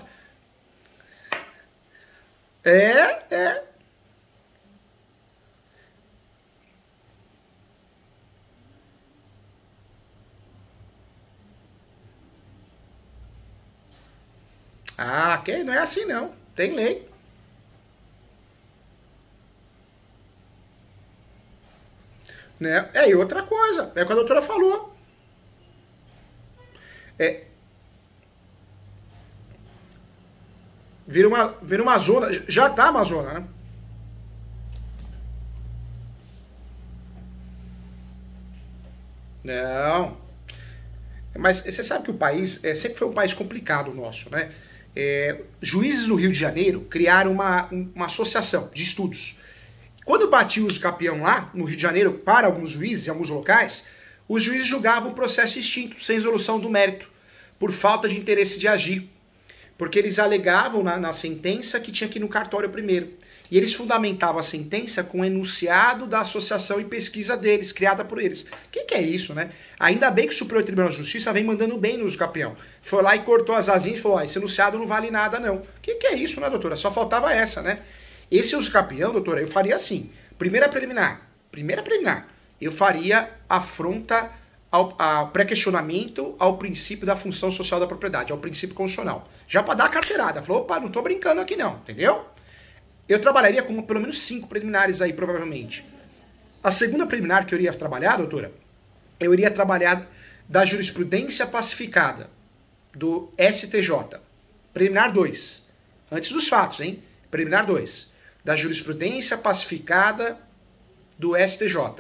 É, é... Ah, que não é assim não, tem lei. Né? É, e outra coisa, é o que a doutora falou. É, vira, uma, vira uma zona, já tá uma zona, né? Não. Mas você sabe que o país é, sempre foi um país complicado o nosso, né? É, juízes no Rio de Janeiro criaram uma, uma associação de estudos. Quando batia os campeão lá, no Rio de Janeiro, para alguns juízes, em alguns locais, os juízes julgavam o processo extinto, sem resolução do mérito, por falta de interesse de agir. Porque eles alegavam na, na sentença que tinha que ir no cartório primeiro. E eles fundamentavam a sentença com o enunciado da associação e pesquisa deles, criada por eles. O que, que é isso, né? Ainda bem que o Superior Tribunal de Justiça vem mandando bem nos campeão. Foi lá e cortou as asinhas e falou, ó, esse enunciado não vale nada, não. O que, que é isso, né, doutora? Só faltava essa, né? Esse uso campeão, doutora, eu faria assim. Primeira preliminar. Primeira preliminar. Eu faria afronta ao, ao pré-questionamento ao princípio da função social da propriedade, ao princípio constitucional. Já para dar a carteirada. Falou, opa, não tô brincando aqui não, entendeu? Eu trabalharia com pelo menos cinco preliminares aí, provavelmente. A segunda preliminar que eu iria trabalhar, doutora, eu iria trabalhar da jurisprudência pacificada do S T J. Preliminar dois. Antes dos fatos, hein? Preliminar dois. Da jurisprudência pacificada do S T J.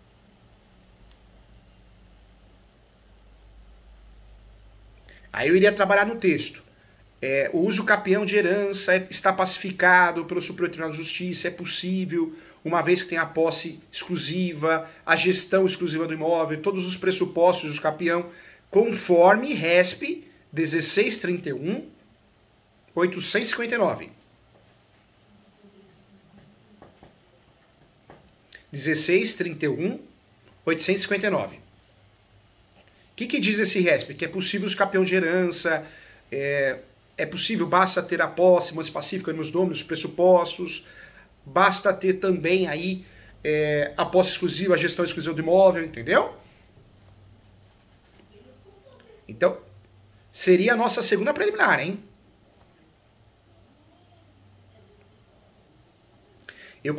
Aí eu iria trabalhar no texto. É, o uso capião de herança é, está pacificado pelo Superior Tribunal de Justiça, é possível, uma vez que tem a posse exclusiva, a gestão exclusiva do imóvel, todos os pressupostos do uso capião, conforme R E S P dezesseis trinta e um, oitocentos e cinquenta e nove. dezesseis trinta e um, oitocentos e cinquenta e nove. O que, que diz esse R E S P? Que é possível os capião de herança, é, é possível, basta ter a posse mais pacífica nos domínios, os pressupostos, basta ter também aí é, a posse exclusiva, a gestão exclusiva do imóvel, entendeu? Então, seria a nossa segunda preliminar, hein? Eu...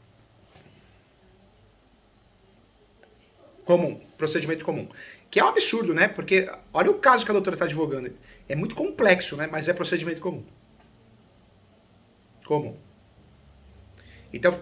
Comum, procedimento comum. Que é um absurdo, né? Porque olha o caso que a doutora está advogando. É muito complexo, né? Mas é procedimento comum. Comum. Então,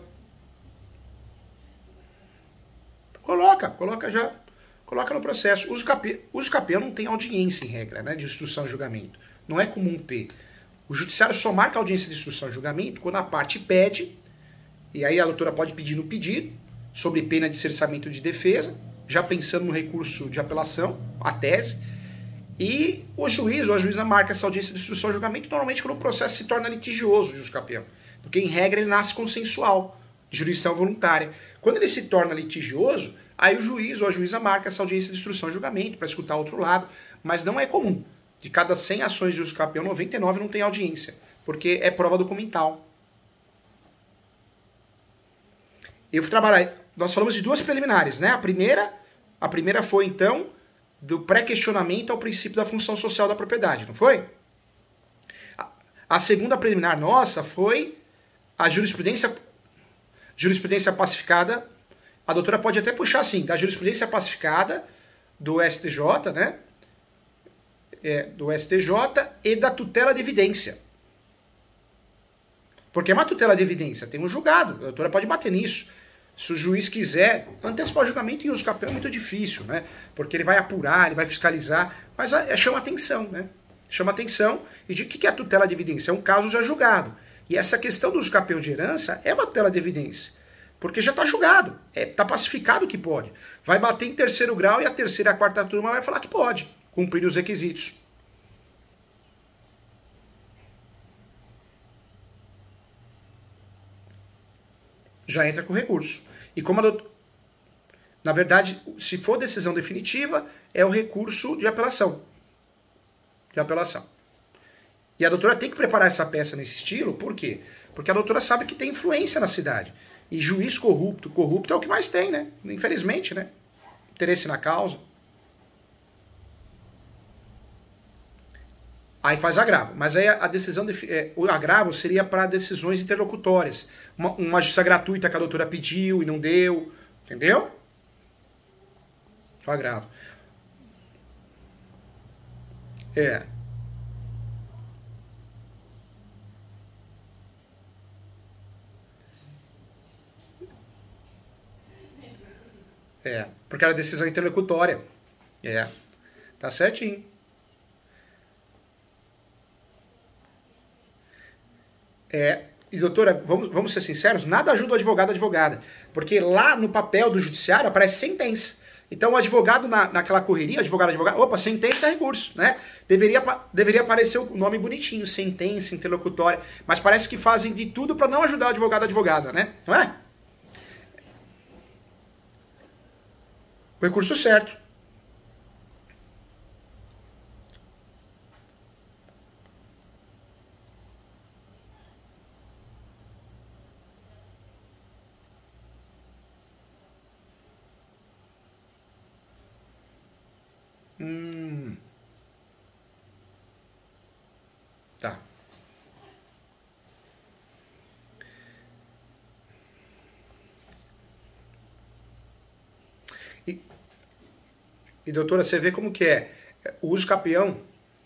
coloca, coloca já, coloca no processo. Uso capião, uso capião não tem audiência em regra, né? De instrução e julgamento. Não é comum ter. O judiciário só marca a audiência de instrução e julgamento quando a parte pede, e aí a doutora pode pedir no pedido, sobre pena de cerceamento de defesa, já pensando no recurso de apelação, a tese, e o juiz ou a juíza marca essa audiência de instrução e julgamento normalmente quando o processo se torna litigioso, de juscapião, porque em regra ele nasce consensual, de jurisdição voluntária. Quando ele se torna litigioso, aí o juiz ou a juíza marca essa audiência de instrução e julgamento para escutar outro lado, mas não é comum. De cada cem ações de juscapião, noventa e nove não tem audiência, porque é prova documental. Eu fui trabalhar, nós falamos de duas preliminares, né? A primeira, a primeira foi então do pré-questionamento ao princípio da função social da propriedade, não foi? A, a segunda preliminar nossa foi a jurisprudência, jurisprudência pacificada. A doutora pode até puxar assim, da jurisprudência pacificada do S T J, né? É, do S T J e da tutela de evidência. Porque é uma tutela de evidência, tem um julgado, a doutora pode bater nisso. Se o juiz quiser antecipar o julgamento em uso capião é muito difícil, né? Porque ele vai apurar, ele vai fiscalizar, mas é, chama atenção, né? Chama atenção. E de que é a tutela de evidência? É um caso já julgado. E essa questão do uso capião de herança é uma tutela de evidência. Porque já está julgado, está pacificado que pode. Vai bater em terceiro grau e a terceira e a quarta turma vai falar que pode, cumprir os requisitos. já entra com recurso. E como a doutora, na verdade, se for decisão definitiva, é o recurso de apelação. De apelação. E a doutora tem que preparar essa peça nesse estilo, por quê? Porque a doutora sabe que tem influência na cidade. E juiz corrupto, corrupto é o que mais tem, né? Infelizmente, né? Interesse na causa. Aí faz agravo. Mas aí a decisão, de, é, o agravo seria para decisões interlocutórias. Uma, uma justiça gratuita que a doutora pediu e não deu. Entendeu? O agravo. É. É, porque era decisão interlocutória. É, tá certinho. É, e doutora, vamos, vamos ser sinceros, nada ajuda o advogado ou advogada. Porque lá no papel do judiciário aparece sentença. Então o advogado na, naquela correria, advogado, advogado, opa, sentença é recurso, né? Deveria, deveria aparecer o nome bonitinho, sentença, interlocutória. Mas parece que fazem de tudo para não ajudar o advogado ou advogada, né? Não é? O recurso certo. Hum. Tá. E, e doutora, você vê como que é. O uso capião.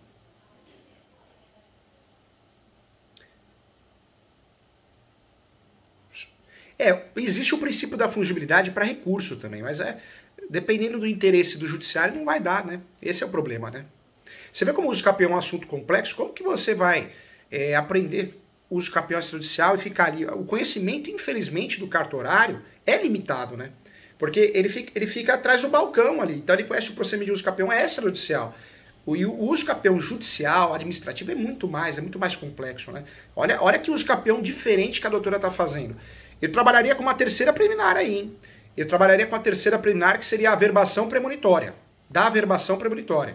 É, existe o princípio da fungibilidade para recurso também, mas é dependendo do interesse do judiciário não vai dar, né? Esse é o problema, né? Você vê como o uso capião é um assunto complexo? Como que você vai é, aprender o uso capião extrajudicial e ficar ali? O conhecimento, infelizmente, do cartorário é limitado, né? Porque ele fica, ele fica atrás do balcão ali, então ele conhece o procedimento de uso capião é extrajudicial. O, e o uso capião judicial, administrativo, é muito mais, é muito mais complexo, né? Olha, olha que uso capião diferente que a doutora está fazendo. Eu trabalharia com uma terceira preliminar aí, hein? Eu trabalharia com a terceira preliminar, que seria a averbação premonitória. Da averbação premonitória.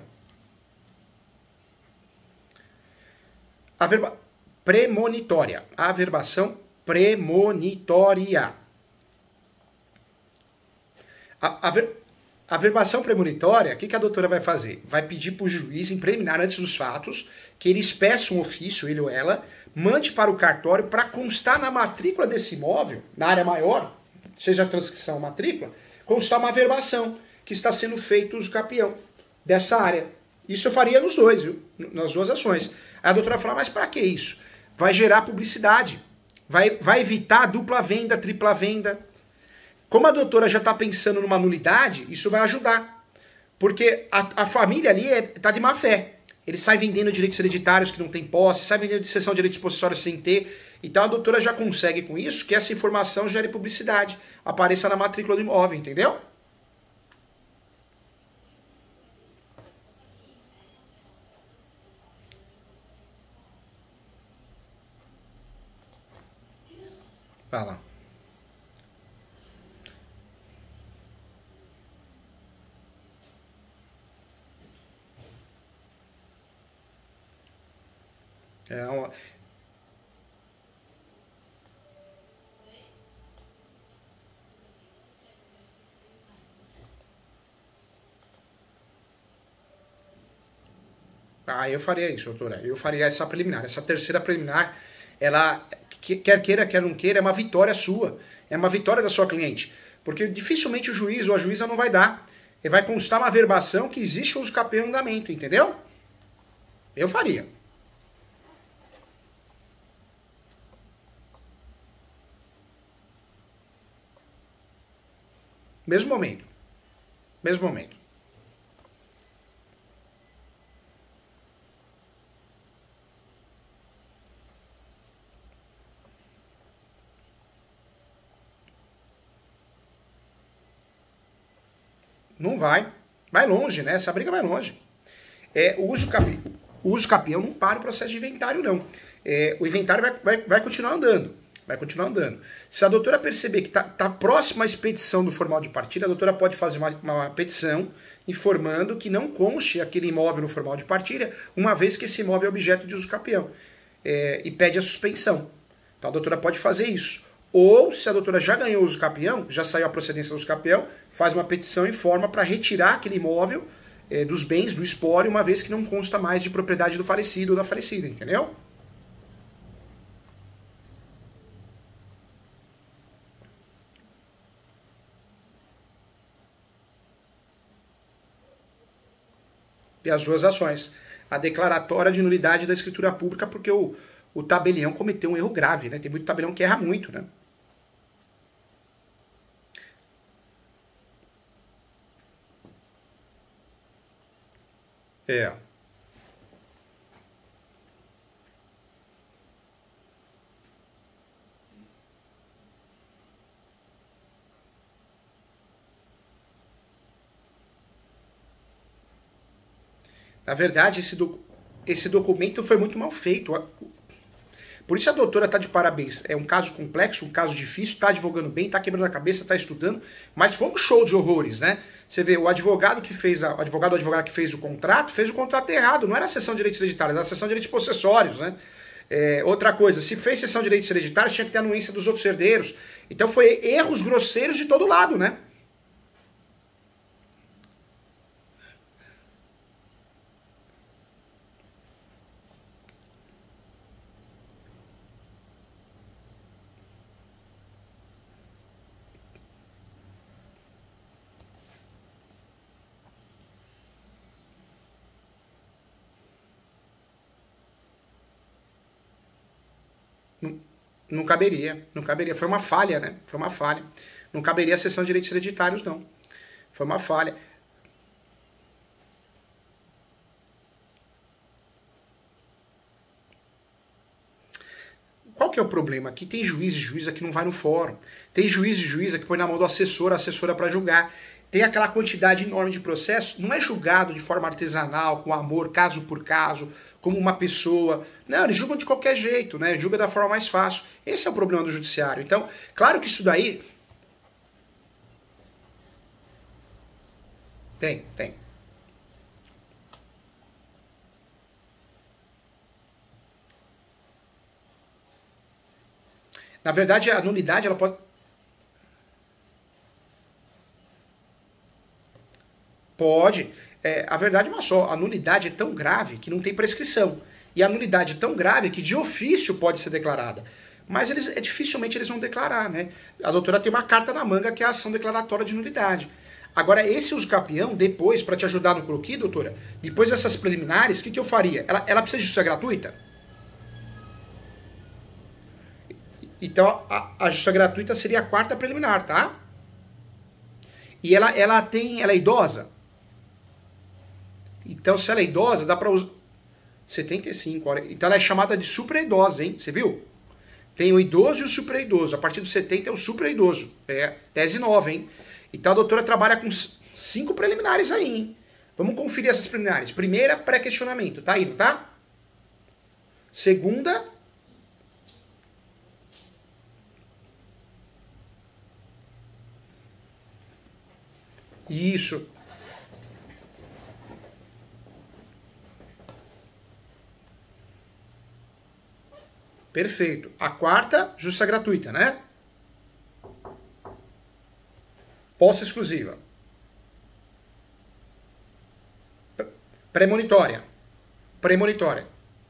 Averba... Premonitória. Averbação premonitória. A, a, ver... a averbação premonitória, o que, que a doutora vai fazer? Vai pedir para o juiz, em preliminar, antes dos fatos, que ele espeça um ofício, ele ou ela, mande para o cartório para constar na matrícula desse imóvel, na área maior, seja a transcrição ou matrícula, constar uma averbação que está sendo feito uso capião dessa área. Isso eu faria nos dois, viu? Nas duas ações. Aí a doutora fala, mas para que isso? Vai gerar publicidade, vai, vai evitar dupla venda, tripla venda. Como a doutora já está pensando numa nulidade, isso vai ajudar. Porque a, a família ali está de má fé. Ele sai vendendo direitos hereditários que não tem posse, sai vendendo de cessão de direitos possessórios sem ter. Então a doutora já consegue com isso que essa informação gere publicidade, apareça na matrícula do imóvel, entendeu? Vai lá. É uma... Ah, eu faria isso, doutora. Eu faria essa preliminar. Essa terceira preliminar, ela, quer queira, quer não queira, é uma vitória sua. É uma vitória da sua cliente. Porque dificilmente o juiz ou a juíza não vai dar. Ele vai constar uma averbação que existe o uso capião em andamento, entendeu? Eu faria. Mesmo momento. Mesmo momento. Não vai. Vai longe, né? Essa briga vai longe. É, o, uso capi... o uso capião não para o processo de inventário, não. É, o inventário vai, vai, vai continuar andando. vai continuar andando. Se a doutora perceber que está tá próxima à expedição do formal de partilha, a doutora pode fazer uma, uma petição informando que não conste aquele imóvel no formal de partilha, uma vez que esse imóvel é objeto de uso capião, é, e pede a suspensão. Então a doutora pode fazer isso. Ou, se a doutora já ganhou o uso capião, já saiu a procedência do uso capião, faz uma petição e forma para retirar aquele imóvel é, dos bens, do espólio, uma vez que não consta mais de propriedade do falecido ou da falecida, entendeu? E as duas ações. A declaratória de nulidade da escritura pública, porque o, o tabelião cometeu um erro grave, né? Tem muito tabelião que erra muito, né? É. Na verdade, esse, do, esse documento foi muito mal feito. Por isso a doutora está de parabéns. É um caso complexo, um caso difícil, está advogando bem, está quebrando a cabeça, está estudando, mas foi um show de horrores, né? Você vê, o advogado que fez, a, o advogado ou advogada que fez o contrato, fez o contrato errado, não era a sessão de direitos hereditários, era a sessão de direitos possessórios, né? É, outra coisa, se fez sessão de direitos hereditários, tinha que ter anuência dos outros herdeiros. Então foi erros grosseiros de todo lado, né? Não, não caberia, não caberia. Foi uma falha, né? Foi uma falha. Não caberia a sessão de direitos hereditários, não. Foi uma falha. Qual que é o problema? Aqui tem juiz e juíza que não vai no fórum. Tem juiz e juíza que põe na mão do assessor, a assessora para julgar. Tem aquela quantidade enorme de processos, não é julgado de forma artesanal, com amor, caso por caso, como uma pessoa. Não, eles julgam de qualquer jeito, né? Julga da forma mais fácil. Esse é o problema do judiciário. Então, claro que isso daí... Tem, tem. Na verdade, a nulidade, ela pode... Pode. É, a verdade é uma só. A nulidade é tão grave que não tem prescrição. E a nulidade é tão grave que de ofício pode ser declarada. Mas eles, é, dificilmente eles vão declarar, né? A doutora tem uma carta na manga que é a ação declaratória de nulidade. Agora, esse uso capião, depois, para te ajudar no croquis, doutora, depois dessas preliminares, o que, que eu faria? Ela, ela precisa de justiça gratuita? Então, a, a justiça gratuita seria a quarta preliminar, tá? E ela, ela tem, ela é idosa? Então, se ela é idosa, dá para usar... setenta e cinco, olha. Então ela é chamada de supra-idosa, hein? Você viu? Tem o idoso e o supra-idoso. A partir dos setenta é o supra-idoso. É tese nova, hein? Então a doutora trabalha com cinco preliminares aí, hein? Vamos conferir essas preliminares. Primeira, pré-questionamento. Tá aí, não tá? Segunda... Isso. Perfeito. A quarta, justiça gratuita, né? Posse exclusiva. Premonitória. Premonitória.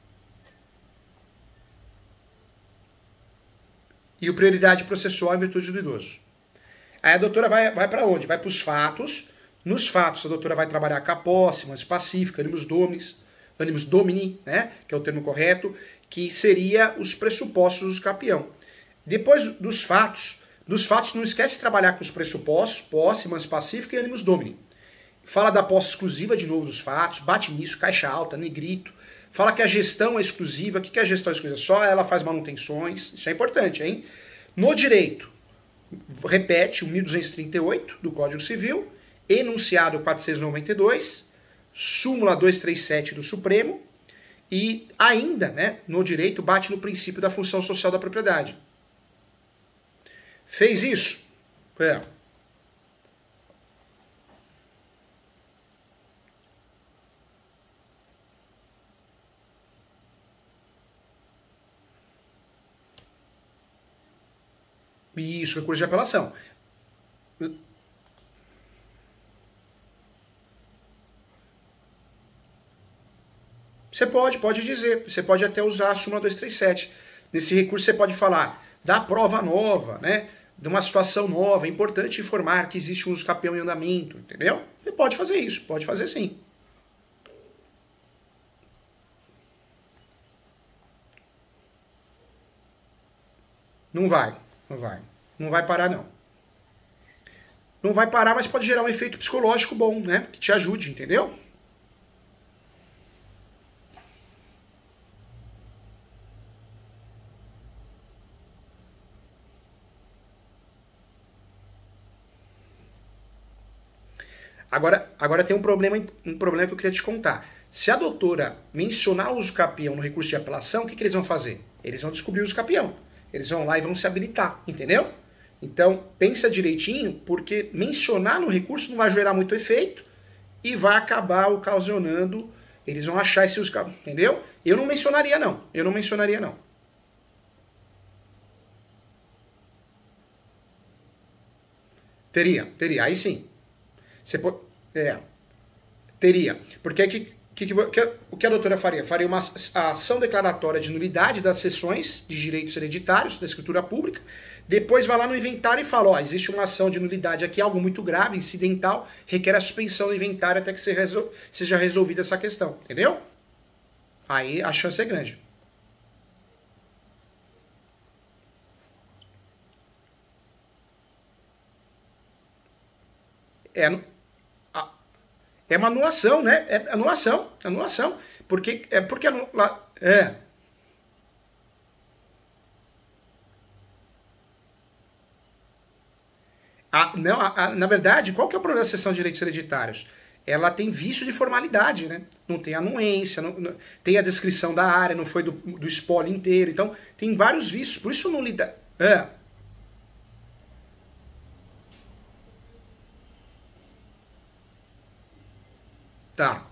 E o prioridade processual em virtude do idoso. Aí a doutora vai, vai para onde? Vai para os fatos. Nos fatos, a doutora vai trabalhar com a posse, mas pacífica, animus dominis, animus domini, né? Que é o termo correto, que seria os pressupostos do capião. Depois dos fatos, dos fatos não esquece de trabalhar com os pressupostos, posse, mas pacífica e animus domini. Fala da posse exclusiva de novo dos fatos, bate nisso, caixa alta, negrito. Fala que a gestão é exclusiva. O que é a gestão exclusiva? Só ela faz manutenções. Isso é importante, hein? No direito, repete o mil duzentos e trinta e oito do Código Civil, enunciado quatrocentos e noventa e dois, súmula duzentos e trinta e sete do Supremo, e ainda, né, no direito, bate no princípio da função social da propriedade. Fez isso? É. Isso, recurso de apelação. Você pode, pode dizer. Você pode até usar a súmula duzentos e trinta e sete. Nesse recurso você pode falar da prova nova, né? De uma situação nova. É importante informar que existe um uso capião em andamento, entendeu? Você pode fazer isso, pode fazer sim. Não vai, não vai. Não vai parar, não. Não vai parar, mas pode gerar um efeito psicológico bom, né? Que te ajude, entendeu? Agora, agora tem um problema, um problema que eu queria te contar. Se a doutora mencionar o uso capião no recurso de apelação, o que, que eles vão fazer? Eles vão descobrir o uso capião. Eles vão lá e vão se habilitar, entendeu? Então, pensa direitinho, porque mencionar no recurso não vai gerar muito efeito e vai acabar ocasionando, eles vão achar esse uso capião, entendeu? Eu não mencionaria não, eu não mencionaria não. Teria, teria, aí sim. Você pode, é, teria. Porque que, que, que, o que a doutora faria? Faria uma ação declaratória de nulidade das sessões de direitos hereditários da escritura pública, depois vai lá no inventário e fala, ó, existe uma ação de nulidade aqui, algo muito grave, incidental, requer a suspensão do inventário até que seja resolvida essa questão, entendeu? Aí a chance é grande. É, é uma anulação, né? É anulação, anulação. Porque, é porque anula, é. A, não, a, a, na verdade, qual que é o problema da sessão de direitos hereditários? Ela tem vício de formalidade, né? Não tem anuência, não, não, tem a descrição da área, não foi do, do espólio inteiro. Então, tem vários vícios. Por isso não lida. É. Tá.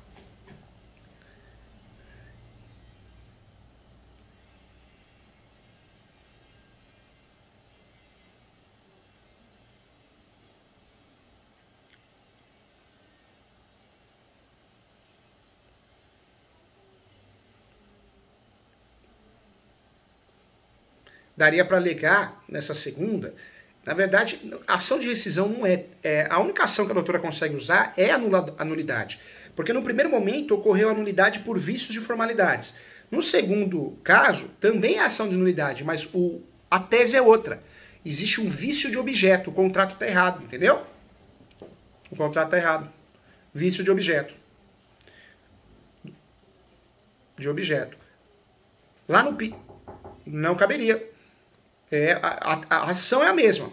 Daria para alegar nessa segunda. Na verdade, a ação de rescisão não é, é. A única ação que a doutora consegue usar é a nulidade. Porque no primeiro momento ocorreu a nulidade por vícios de formalidades. No segundo caso, também é ação de nulidade, mas o, a tese é outra. Existe um vício de objeto, o contrato está errado, entendeu? O contrato está errado. Vício de objeto. De objeto. Lá no P I, não caberia. É, a, a, a ação é a mesma.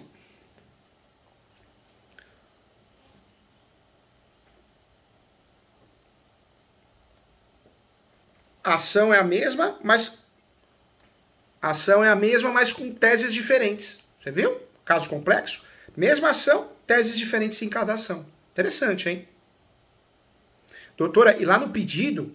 A ação é a mesma, mas a ação é a mesma, mas com teses diferentes. Você viu? Caso complexo. Mesma ação, teses diferentes em cada ação. Interessante, hein? Doutora, e lá no pedido...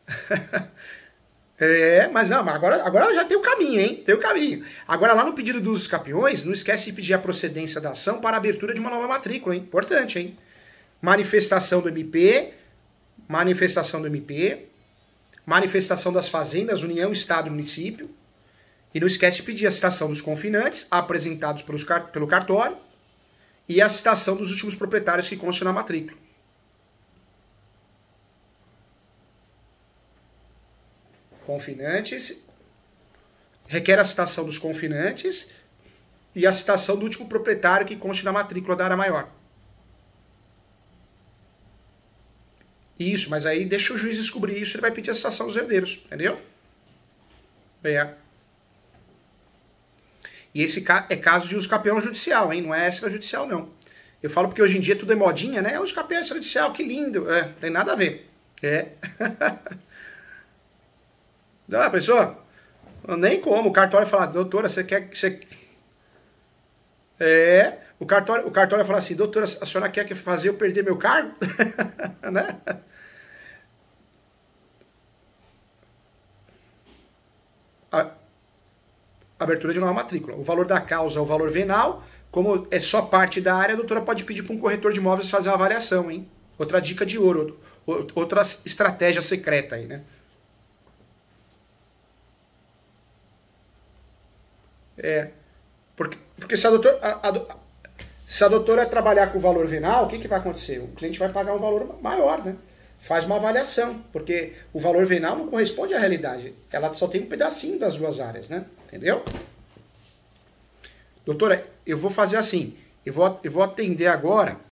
é, mas não, agora, agora já tem o caminho, hein? Tem o caminho. Agora, lá no pedido dos capiões, não esquece de pedir a procedência da ação para a abertura de uma nova matrícula, hein? Importante, hein? Manifestação do M P, manifestação do M P... manifestação das fazendas, União, Estado e Município. E não esquece de pedir a citação dos confinantes, apresentados pelos, pelo cartório, e a citação dos últimos proprietários que constam na matrícula. Confinantes, requer a citação dos confinantes e a citação do último proprietário que conste na matrícula da área maior. Isso, mas aí deixa o juiz descobrir isso, ele vai pedir a citação dos herdeiros, entendeu? É. E esse é caso de uso capião judicial, hein? Não é extrajudicial, não. Eu falo porque hoje em dia tudo é modinha, né? Uso capião extrajudicial, que lindo. É, não tem nada a ver. É. Não, pessoa, nem como. O cartório fala, doutora, você quer que você... É, o cartório, o cartório fala assim, doutora, a senhora quer que fazer eu perder meu cargo? Né? A, abertura de nova matrícula. O valor da causa é o valor venal, como é só parte da área, a doutora pode pedir para um corretor de imóveis fazer uma avaliação, hein? Outra dica de ouro, outra estratégia secreta aí, né? É, porque, porque se a doutora, a, a, se a doutora trabalhar com o valor venal, o que, que vai acontecer? O cliente vai pagar um valor maior, né? Faz uma avaliação, porque o valor venal não corresponde à realidade. Ela só tem um pedacinho das duas áreas, né? Entendeu? Doutora, eu vou fazer assim, eu vou, eu vou atender agora